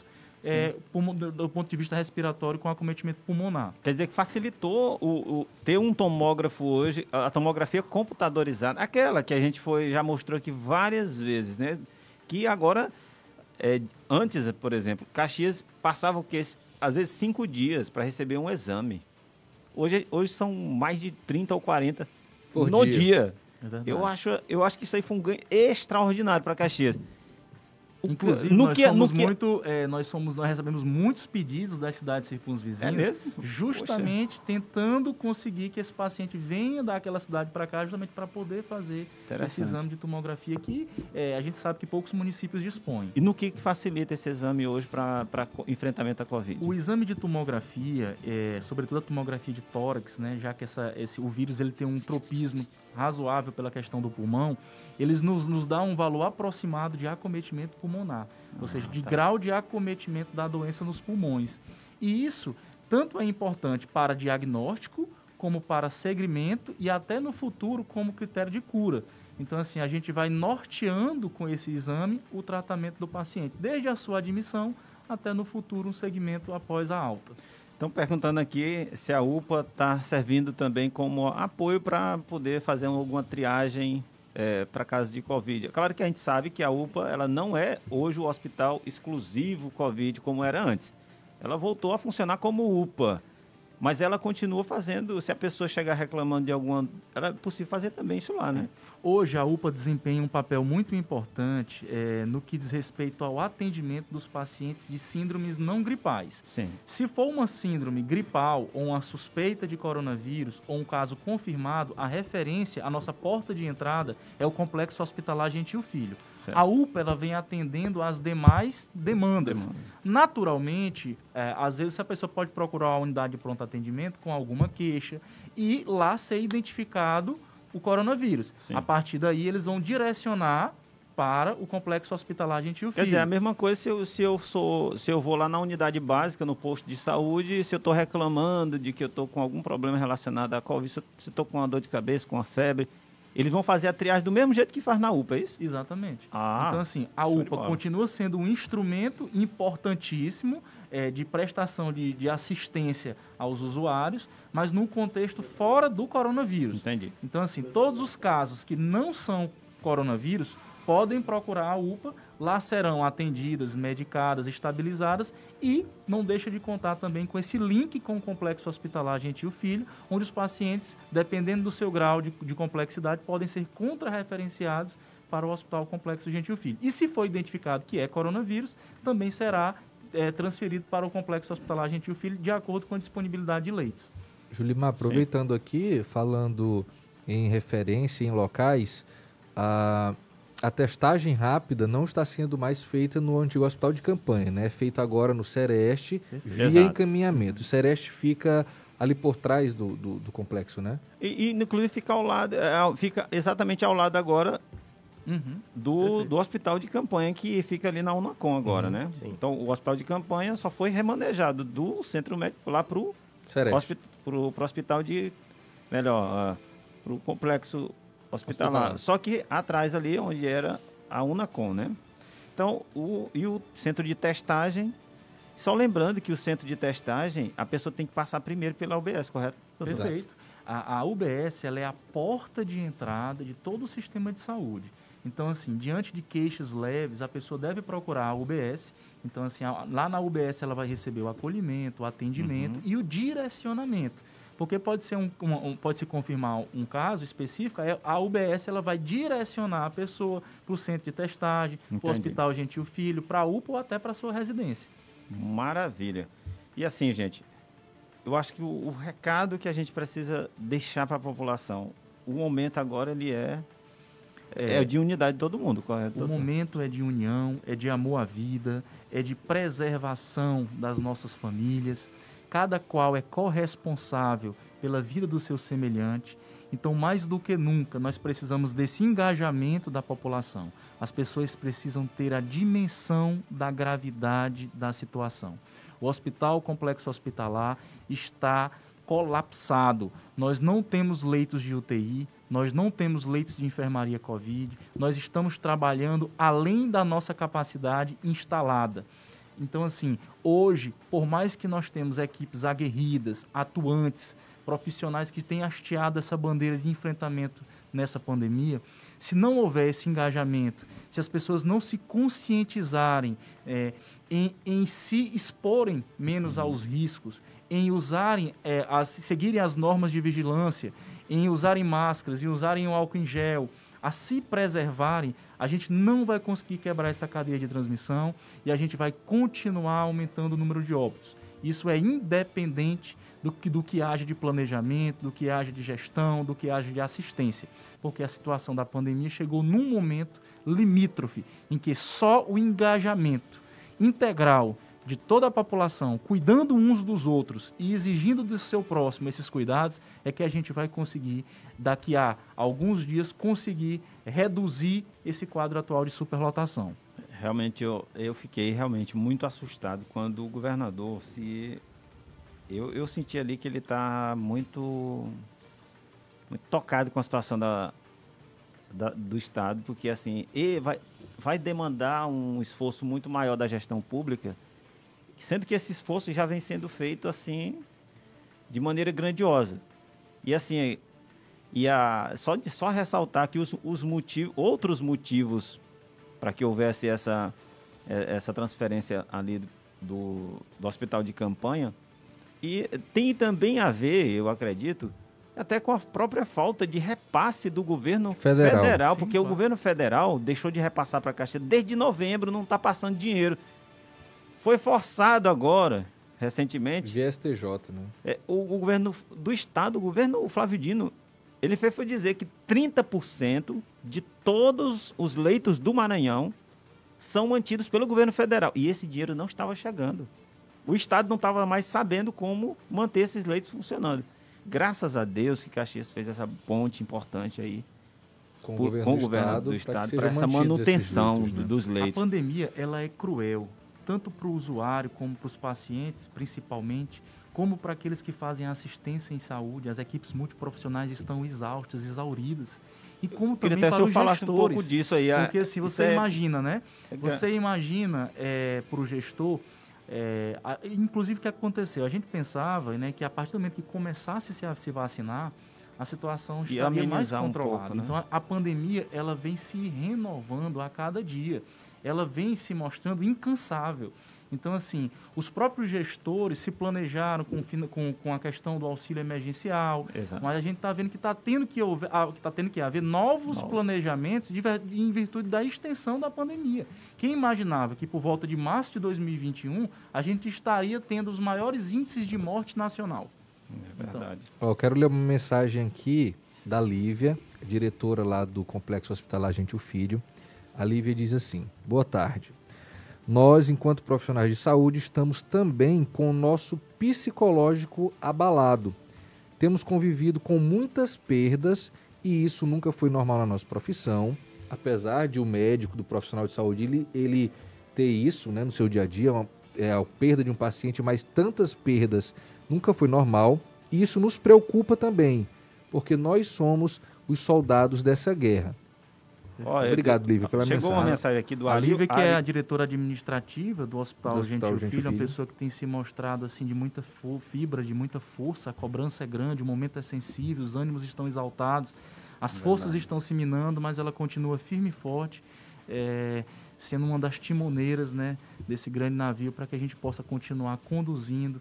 do ponto de vista respiratório com acometimento pulmonar. Quer dizer que facilitou ter um tomógrafo hoje, a tomografia computadorizada, aquela que a gente já mostrou aqui várias vezes, né? Que agora, antes, por exemplo, Caxias passava às vezes 5 dias para receber um exame. Hoje são mais de 30 ou 40 no dia. Eu acho que isso aí foi um ganho extraordinário para Caxias. Inclusive, nós recebemos muitos pedidos das cidades circunvizinhas, justamente tentando conseguir que esse paciente venha daquela cidade para cá, justamente para poder fazer esse exame de tomografia que a gente sabe que poucos municípios dispõem. E no que facilita esse exame hoje para enfrentamento à Covid? O exame de tomografia, sobretudo a tomografia de tórax, né, já que o vírus ele tem um tropismo razoável pela questão do pulmão, eles nos dá um valor aproximado de acometimento pulmonar, ou seja, de grau de acometimento da doença nos pulmões. E isso tanto é importante para diagnóstico, como para segmento e até no futuro como critério de cura. Então, assim, a gente vai norteando com esse exame o tratamento do paciente, desde a sua admissão até no futuro um segmento após a alta. Estão perguntando aqui se a UPA está servindo também como apoio para poder fazer alguma triagem para casos de Covid. Claro que a gente sabe que a UPA ela não é hoje o hospital exclusivo Covid como era antes. Ela voltou a funcionar como UPA. Mas ela continua fazendo, se a pessoa chegar reclamando de alguma... Era possível fazer também isso lá, né? Hoje, a UPA desempenha um papel muito importante no que diz respeito ao atendimento dos pacientes de síndromes não gripais. Sim. Se for uma síndrome gripal ou uma suspeita de coronavírus ou um caso confirmado, a referência, a nossa porta de entrada é o Complexo Hospitalar Gentil Filho. Certo. A UPA ela vem atendendo às demais demandas. Naturalmente, às vezes a pessoa pode procurar a unidade de pronto atendimento com alguma queixa e lá ser identificado o coronavírus. Sim. A partir daí, eles vão direcionar para o Complexo Hospitalar Gentil Filho. Quer dizer, a mesma coisa se eu vou lá na unidade básica, no posto de saúde, se eu estou reclamando de que eu estou com algum problema relacionado à Covid, se eu estou com uma dor de cabeça, com uma febre, eles vão fazer a triagem do mesmo jeito que faz na UPA, é isso? Exatamente. Ah, então, assim, a show de UPA bola. continua sendo um instrumento importantíssimo de prestação de assistência aos usuários, mas num contexto fora do coronavírus. Entendi. Então, assim, todos os casos que não são coronavírus podem procurar a UPA, lá serão atendidas, medicadas, estabilizadas e não deixa de contar também com esse link com o Complexo Hospitalar Gentil Filho, onde os pacientes, dependendo do seu grau de complexidade, podem ser contrarreferenciados para o Hospital Complexo Gentil Filho. E se for identificado que é coronavírus, também será transferido para o Complexo Hospitalar Gentil Filho de acordo com a disponibilidade de leitos. Julimar, aproveitando aqui, falando em referência em locais, a testagem rápida não está sendo mais feita no antigo hospital de campanha, né? É feito agora no Sereste, via Exato. encaminhamento. O Sereste fica ali por trás do complexo, né? E inclusive fica ao lado, fica exatamente ao lado agora do hospital de campanha, que fica ali na Unacom agora, né? Sim. Então, o hospital de campanha só foi remanejado do centro médico lá para o Sereste. hospital de... Melhor, para o complexo hospitalar. Só que atrás ali, onde era a Unacom, né? Então, o centro de testagem... Só lembrando que o centro de testagem, a pessoa tem que passar primeiro pela UBS, correto? Perfeito. A UBS ela é a porta de entrada de todo o sistema de saúde. Então, assim, diante de queixas leves, a pessoa deve procurar a UBS. Então, assim, lá na UBS ela vai receber o acolhimento, o atendimento e o direcionamento. Porque pode se confirmar um caso específico, a UBS ela vai direcionar a pessoa para o centro de testagem, para o Hospital Gentil Filho, para a UPA ou até para a sua residência. Maravilha. E assim, gente, eu acho que o recado que a gente precisa deixar para a população, o momento agora ele é de unidade de todo mundo, correto? O momento é de união, é de amor à vida, é de preservação das nossas famílias. Cada qual é corresponsável pela vida do seu semelhante. Então, mais do que nunca, nós precisamos desse engajamento da população. As pessoas precisam ter a dimensão da gravidade da situação. O Hospital Complexo Hospitalar está colapsado. Nós não temos leitos de UTI, nós não temos leitos de enfermaria Covid, nós estamos trabalhando além da nossa capacidade instalada. Então, assim, hoje, por mais que nós temos equipes aguerridas, atuantes, profissionais que têm hasteado essa bandeira de enfrentamento nessa pandemia, se não houver esse engajamento, se as pessoas não se conscientizarem em se exporem menos aos riscos, em usarem, seguirem as normas de vigilância, em usarem máscaras, em usarem o álcool em gel, a se preservarem, a gente não vai conseguir quebrar essa cadeia de transmissão e a gente vai continuar aumentando o número de óbitos. Isso é independente do que haja de planejamento, do que haja de gestão, do que haja de assistência, porque a situação da pandemia chegou num momento limítrofe em que só o engajamento integral de toda a população, cuidando uns dos outros e exigindo do seu próximo esses cuidados, é que a gente vai conseguir, daqui a alguns dias, conseguir reduzir esse quadro atual de superlotação. Realmente, eu fiquei realmente muito assustado quando o governador eu senti ali que ele está muito tocado com a situação do Estado, porque assim, vai demandar um esforço muito maior da gestão pública, sendo que esse esforço já vem sendo feito assim de maneira grandiosa. E assim, só ressaltar que outros motivos para que houvesse essa transferência ali do hospital de campanha E tem também a ver, eu acredito, até com a própria falta de repasse do governo federal, Sim, porque claro. o governo federal deixou de repassar para a Caixa desde novembro, não está passando dinheiro. Foi forçado agora, recentemente, Via STJ, né? o governo do estado, o governo Flávio Dino, ele foi dizer que 30% de todos os leitos do Maranhão são mantidos pelo governo federal. E esse dinheiro não estava chegando. O estado não estava mais sabendo como manter esses leitos funcionando. Graças a Deus que Caxias fez essa ponte importante aí Com o com governo o do governo do Estado, estado para essa mantidos esses manutenção leitos, né? dos A leitos. pandemia, ela é cruel, tanto para o usuário como para os pacientes, principalmente, como para aqueles que fazem assistência em saúde. As equipes multiprofissionais estão exaustas, exauridas. E como Queria também até se para eu os falasse um gestores. pouco disso aí. Porque assim, isso você imagina, né? é- Você imagina para o gestor, inclusive o que aconteceu? A gente pensava, né, que a partir do momento que começasse a se vacinar, a situação Ia estaria mais amenizar um controlada. pouco, né? Então a pandemia, ela vem se renovando a cada dia. Ela vem se mostrando incansável. Então, assim, os próprios gestores se planejaram com a questão do auxílio emergencial, Exato. mas a gente está vendo que está tendo que haver novos planejamentos em virtude da extensão da pandemia. Quem imaginava que por volta de março de 2021 a gente estaria tendo os maiores índices de morte nacional? É verdade. Ó, eu quero ler uma mensagem aqui da Lívia, diretora lá do Complexo Hospitalar Gentil Filho. A Lívia diz assim: boa tarde. Nós, enquanto profissionais de saúde, estamos também com o nosso psicológico abalado. Temos convivido com muitas perdas e isso nunca foi normal na nossa profissão. Apesar de o médico, do profissional de saúde, ele ter isso, né, no seu dia a dia, a perda de um paciente, mas tantas perdas nunca foi normal. E isso nos preocupa também, porque nós somos os soldados dessa guerra. Ó, Obrigado, Lívia, pela Chegou mensagem. uma mensagem aqui do A Ari. Lívia, que é a diretora administrativa do Hospital Do Hospital Gentil Gentil Filho, uma Filho. pessoa que tem se mostrado assim de muita fibra, de muita força, a cobrança é grande, o momento é sensível, os ânimos estão exaltados, as forças estão se minando, mas ela continua firme e forte, sendo uma das timoneiras, né, desse grande navio para que a gente possa continuar conduzindo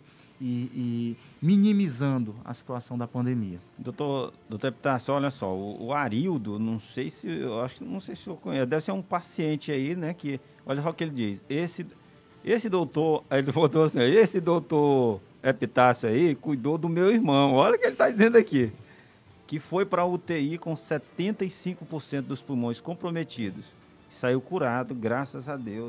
e minimizando a situação da pandemia. Doutor Epitácio, olha só, o Arildo, não sei se eu conheço, deve ser um paciente aí, né, que, olha só o que ele diz, esse doutor, ele botou assim, esse doutor Epitácio aí cuidou do meu irmão, olha o que ele está dizendo aqui, que foi para a UTI com 75% dos pulmões comprometidos, saiu curado, graças a Deus,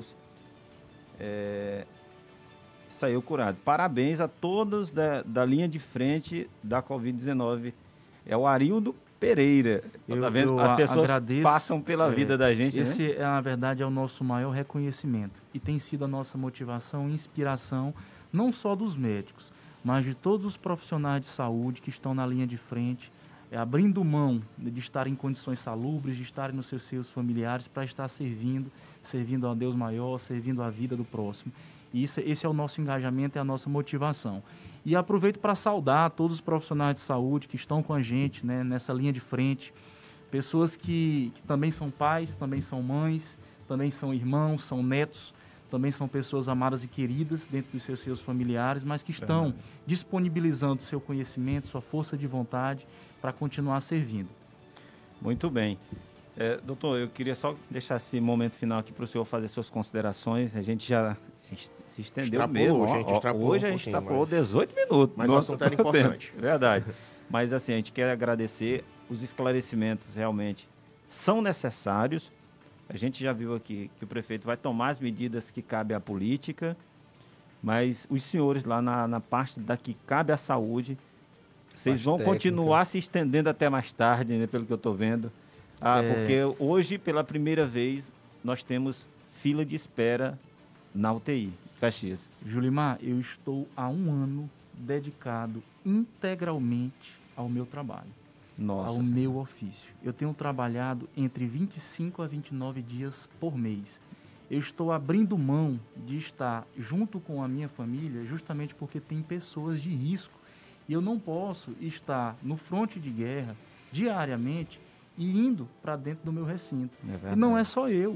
saiu curado. Parabéns a todos da linha de frente da Covid-19. É o Arildo Pereira. Tá vendo? As pessoas agradeço, passam pela vida da gente, esse, né? na verdade, é o nosso maior reconhecimento. E tem sido a nossa motivação e inspiração, não só dos médicos, mas de todos os profissionais de saúde que estão na linha de frente, abrindo mão de estar em condições salubres, de estarem nos seus familiares, para estar servindo a Deus maior, servindo a vida do próximo. E esse é o nosso engajamento, é a nossa motivação. E aproveito para saudar todos os profissionais de saúde que estão com a gente, né, nessa linha de frente. Pessoas que também são pais, também são mães, também são irmãos, são netos, também são pessoas amadas e queridas dentro dos seus familiares, mas que estão disponibilizando seu conhecimento, sua força de vontade para continuar servindo. Muito bem. Doutor, eu queria só deixar esse momento final aqui para o senhor fazer suas considerações. A gente já se estendeu Extrapolou, mesmo. gente, extrapolou Hoje a um gente pouquinho, extrapolou mas- 18 minutos. Mas o Nosso assunto era tempo. importante. Verdade. Mas assim, a gente quer agradecer. Os esclarecimentos realmente são necessários. A gente já viu aqui que o prefeito vai tomar as medidas que cabe à política, mas os senhores lá na parte da que cabe à saúde, vocês Parte vão técnica. continuar se estendendo até mais tarde, né, pelo que eu estou vendo. Porque hoje, pela primeira vez, nós temos fila de espera na UTI, Caxias. Julimar, eu estou há um ano dedicado integralmente ao meu trabalho, Nossa. ao meu ofício. Eu tenho trabalhado entre 25 a 29 dias por mês. Eu estou abrindo mão de estar junto com a minha família justamente porque tem pessoas de risco. E eu não posso estar no fronte de guerra diariamente e indo para dentro do meu recinto. É E verdade. não é só eu.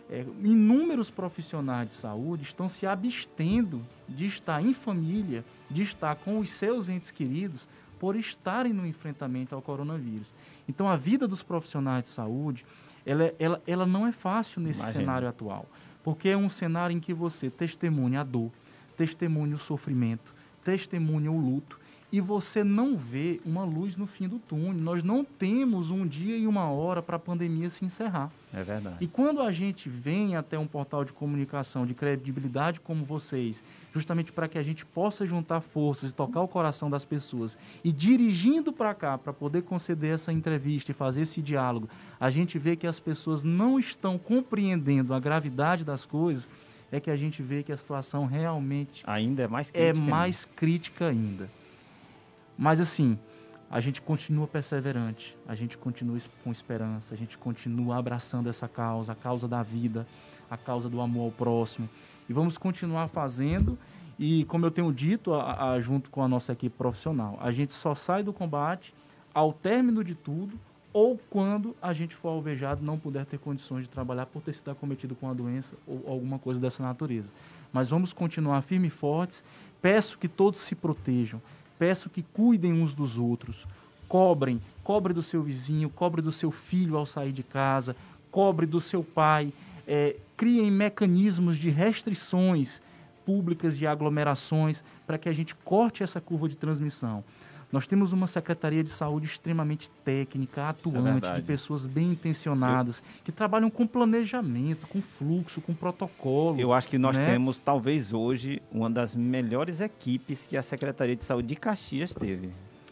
inúmeros profissionais de saúde estão se abstendo de estar em família, de estar com os seus entes queridos, por estarem no enfrentamento ao coronavírus. Então, a vida dos profissionais de saúde, ela não é fácil nesse cenário atual, porque é um cenário em que você testemunha a dor, testemunha o sofrimento, testemunha o luto, e você não vê uma luz no fim do túnel. Nós não temos um dia e uma hora para a pandemia se encerrar. É verdade. E quando a gente vem até um portal de comunicação de credibilidade como vocês, justamente para que a gente possa juntar forças e tocar o coração das pessoas, e dirigindo para cá, para poder conceder essa entrevista e fazer esse diálogo, a gente vê que as pessoas não estão compreendendo a gravidade das coisas, é que a gente vê que a situação realmente ainda é mais crítica ainda. Mas assim, a gente continua perseverante, a gente continua com esperança, a gente continua abraçando essa causa, a causa da vida, a causa do amor ao próximo. E vamos continuar fazendo. E como eu tenho dito, junto com a nossa equipe profissional, a gente só sai do combate ao término de tudo, ou quando a gente for alvejado, não puder ter condições de trabalhar por ter sido acometido com a doença ou alguma coisa dessa natureza. Mas vamos continuar firmes e fortes. Peço que todos se protejam. Peço que cuidem uns dos outros, cobre do seu vizinho, cobre do seu filho ao sair de casa, cobre do seu pai, criem mecanismos de restrições públicas de aglomerações para que a gente corte essa curva de transmissão. Nós temos uma Secretaria de Saúde extremamente técnica, atuante, de pessoas bem intencionadas, que trabalham com planejamento, com fluxo, com protocolo. Eu acho que nós temos, talvez hoje, uma das melhores equipes que a Secretaria de Saúde de Caxias teve.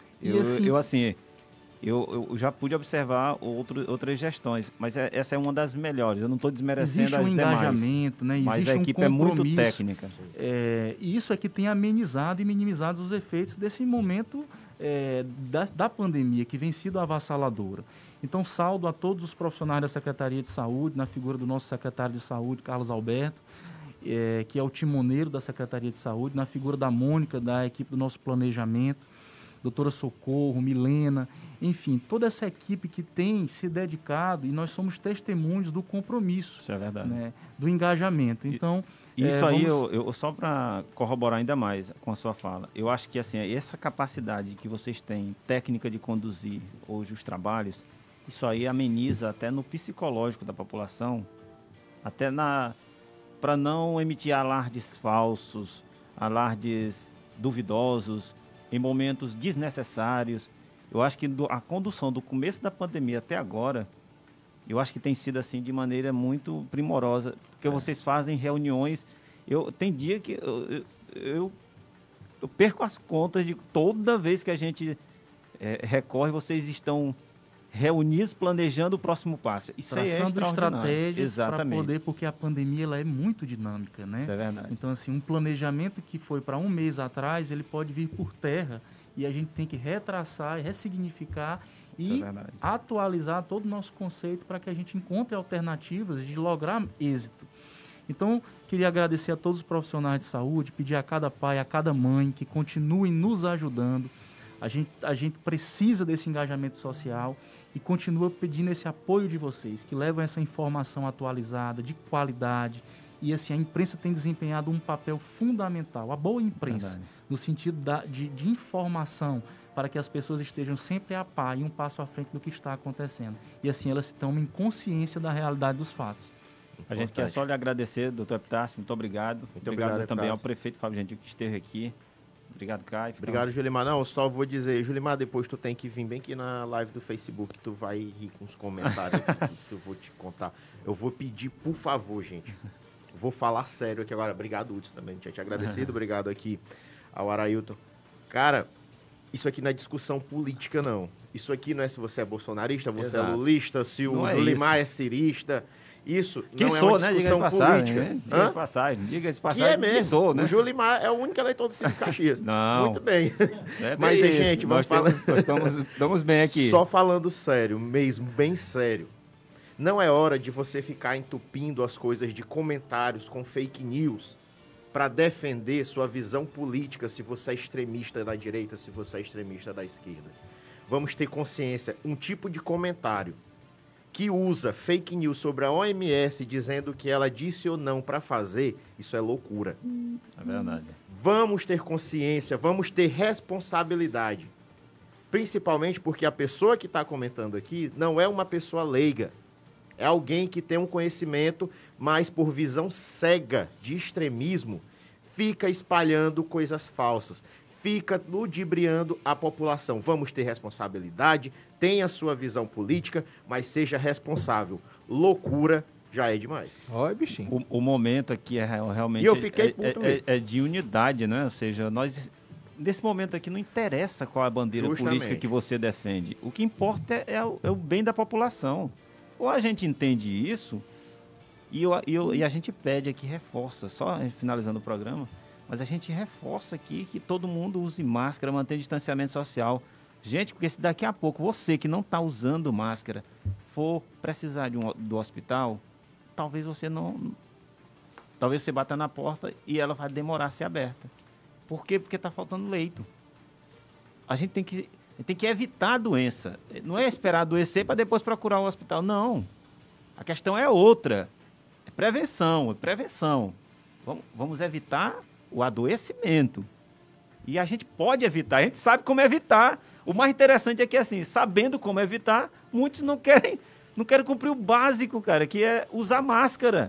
Eu já pude observar outras gestões, mas essa é uma das melhores. Eu não estou desmerecendo as demais. Existe um engajamento, né? Mas a equipe é muito técnica. E isso é que tem amenizado e minimizado os efeitos desse momento da pandemia, que vem sido avassaladora. Então, saldo a todos os profissionais da Secretaria de Saúde, na figura do nosso secretário de Saúde, Carlos Alberto, que é o timoneiro da Secretaria de Saúde, na figura da Mônica, da equipe do nosso planejamento, doutora Socorro, Milena, enfim, toda essa equipe que tem se dedicado, e nós somos testemunhos do compromisso. Isso é verdade. Né, do engajamento. Então, isso aí, eu só para corroborar ainda mais com a sua fala, eu acho que assim, essa capacidade que vocês têm, técnica de conduzir hoje os trabalhos, isso aí ameniza até no psicológico da população, até para não emitir alardes falsos, alardes duvidosos, em momentos desnecessários. Eu acho que a condução do começo da pandemia até agora, eu acho que tem sido assim de maneira muito primorosa, porque vocês fazem reuniões. Tem dia que eu perco as contas de toda vez que a gente recorre, vocês estão reunidos planejando o próximo passo. Isso aí é extraordinário. Estratégias para poder, porque a pandemia ela é muito dinâmica, né? Isso é verdade. Então, assim, um planejamento que foi para um mês atrás, ele pode vir por terra e a gente tem que retraçar, ressignificar e atualizar todo o nosso conceito para que a gente encontre alternativas de lograr êxito. Então, queria agradecer a todos os profissionais de saúde, pedir a cada pai, a cada mãe que continuem nos ajudando. A gente precisa desse engajamento social e continua pedindo esse apoio de vocês, que levam essa informação atualizada, de qualidade. E assim, a imprensa tem desempenhado um papel fundamental, a boa imprensa, no sentido de informação, para que as pessoas estejam sempre a par e um passo à frente do que está acontecendo. E assim elas tomem consciência da realidade dos fatos. A gente quer só lhe agradecer, doutor Epitácio, muito obrigado. Muito obrigado também ao prefeito Fábio Gentil que esteve aqui. Obrigado, Caio. Obrigado, Julimar. Não, só vou dizer, Julimar, depois tu tem que vir bem aqui na live do Facebook, tu vai rir com os comentários que eu vou te contar. Eu vou pedir, por favor, gente, vou falar sério aqui agora. Obrigado, Hudson, também, tinha te agradecido. Obrigado aqui ao Arailton. Cara, isso aqui não é discussão política, não. Isso aqui não é se você é bolsonarista, você é lulista, se o Julimar é cirista. Isso não é uma discussão política. Diga de passagem, que é mesmo. Que sou, né? O Julimar é o único eleitor do Ciro Caxias. Não. Muito bem. Mas, gente, vamos falar... Nós estamos bem aqui. Só falando sério, mesmo, bem sério. Não é hora de você ficar entupindo as coisas de comentários com fake news para defender sua visão política, se você é extremista da direita, se você é extremista da esquerda. Vamos ter consciência. Um tipo de comentário que usa fake news sobre a OMS dizendo que ela disse ou não para fazer, isso é loucura. É verdade. Vamos ter consciência, vamos ter responsabilidade. Principalmente porque a pessoa que está comentando aqui não é uma pessoa leiga. É alguém que tem um conhecimento, mas por visão cega de extremismo, fica espalhando coisas falsas, fica ludibriando a população. Vamos ter responsabilidade, tenha a sua visão política, mas seja responsável. Loucura já é demais. Olha, bichinho. O momento aqui é realmente E eu fiquei puto mesmo. é de unidade, né? Ou seja, nós, nesse momento aqui, não interessa qual a bandeira Justamente. política que você defende. O que importa é o bem da população. Ou a gente entende isso, e a gente pede aqui, reforça, só finalizando o programa, mas a gente reforça aqui que todo mundo use máscara, mantenha distanciamento social. Gente, porque se daqui a pouco você que não está usando máscara for precisar do hospital, talvez você não... Talvez você bata na porta e ela vai demorar a ser aberta. Por quê? Porque está faltando leito. A gente tem que evitar a doença. Não é esperar adoecer para depois procurar o hospital. Não. A questão é outra. É prevenção, é prevenção. Vamos evitar o adoecimento. E a gente pode evitar, a gente sabe como evitar. O mais interessante é que, assim, sabendo como evitar, muitos não querem cumprir o básico, cara, que é usar máscara.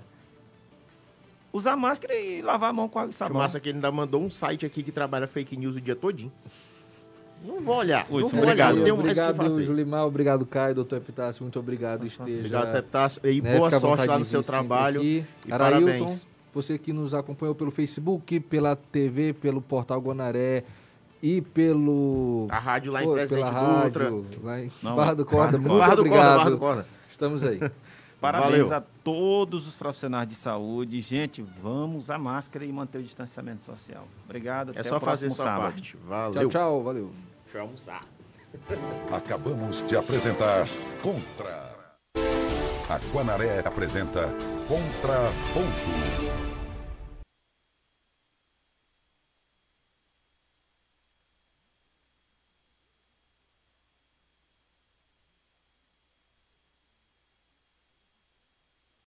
Usar máscara e lavar a mão com água e sabão. Massa que ele ainda mandou um site aqui que trabalha fake news o dia todinho. Não vou olhar. Ui, Não vou obrigado. olhar. Tem mais o que Obrigado, fazer. Julimar. Obrigado, Caio, doutor Epitácio. Muito obrigado. Esteja, Obrigado, Epitácio. E né, boa fica à sorte vontade lá no de seu vir sempre trabalho. aqui. E Arailton, parabéns. você que nos acompanhou pelo Facebook, pela TV, pelo Portal Guanaré e pelo... A rádio lá em Pô, Presidente pela rádio, Dutra. lá em Não, Barra do Corda. Muito Barra do Corda, obrigado. Barra do Corda. Estamos aí. Parabéns Valeu. a todos os profissionais de saúde. Gente, vamos usar máscara e manter o distanciamento social. Obrigado. É até só o fazer próximo sua sábado. parte. Valeu. Tchau, tchau. Valeu. Deixa eu almoçar. Acabamos de apresentar Contra. A Guanaré apresenta Contraponto.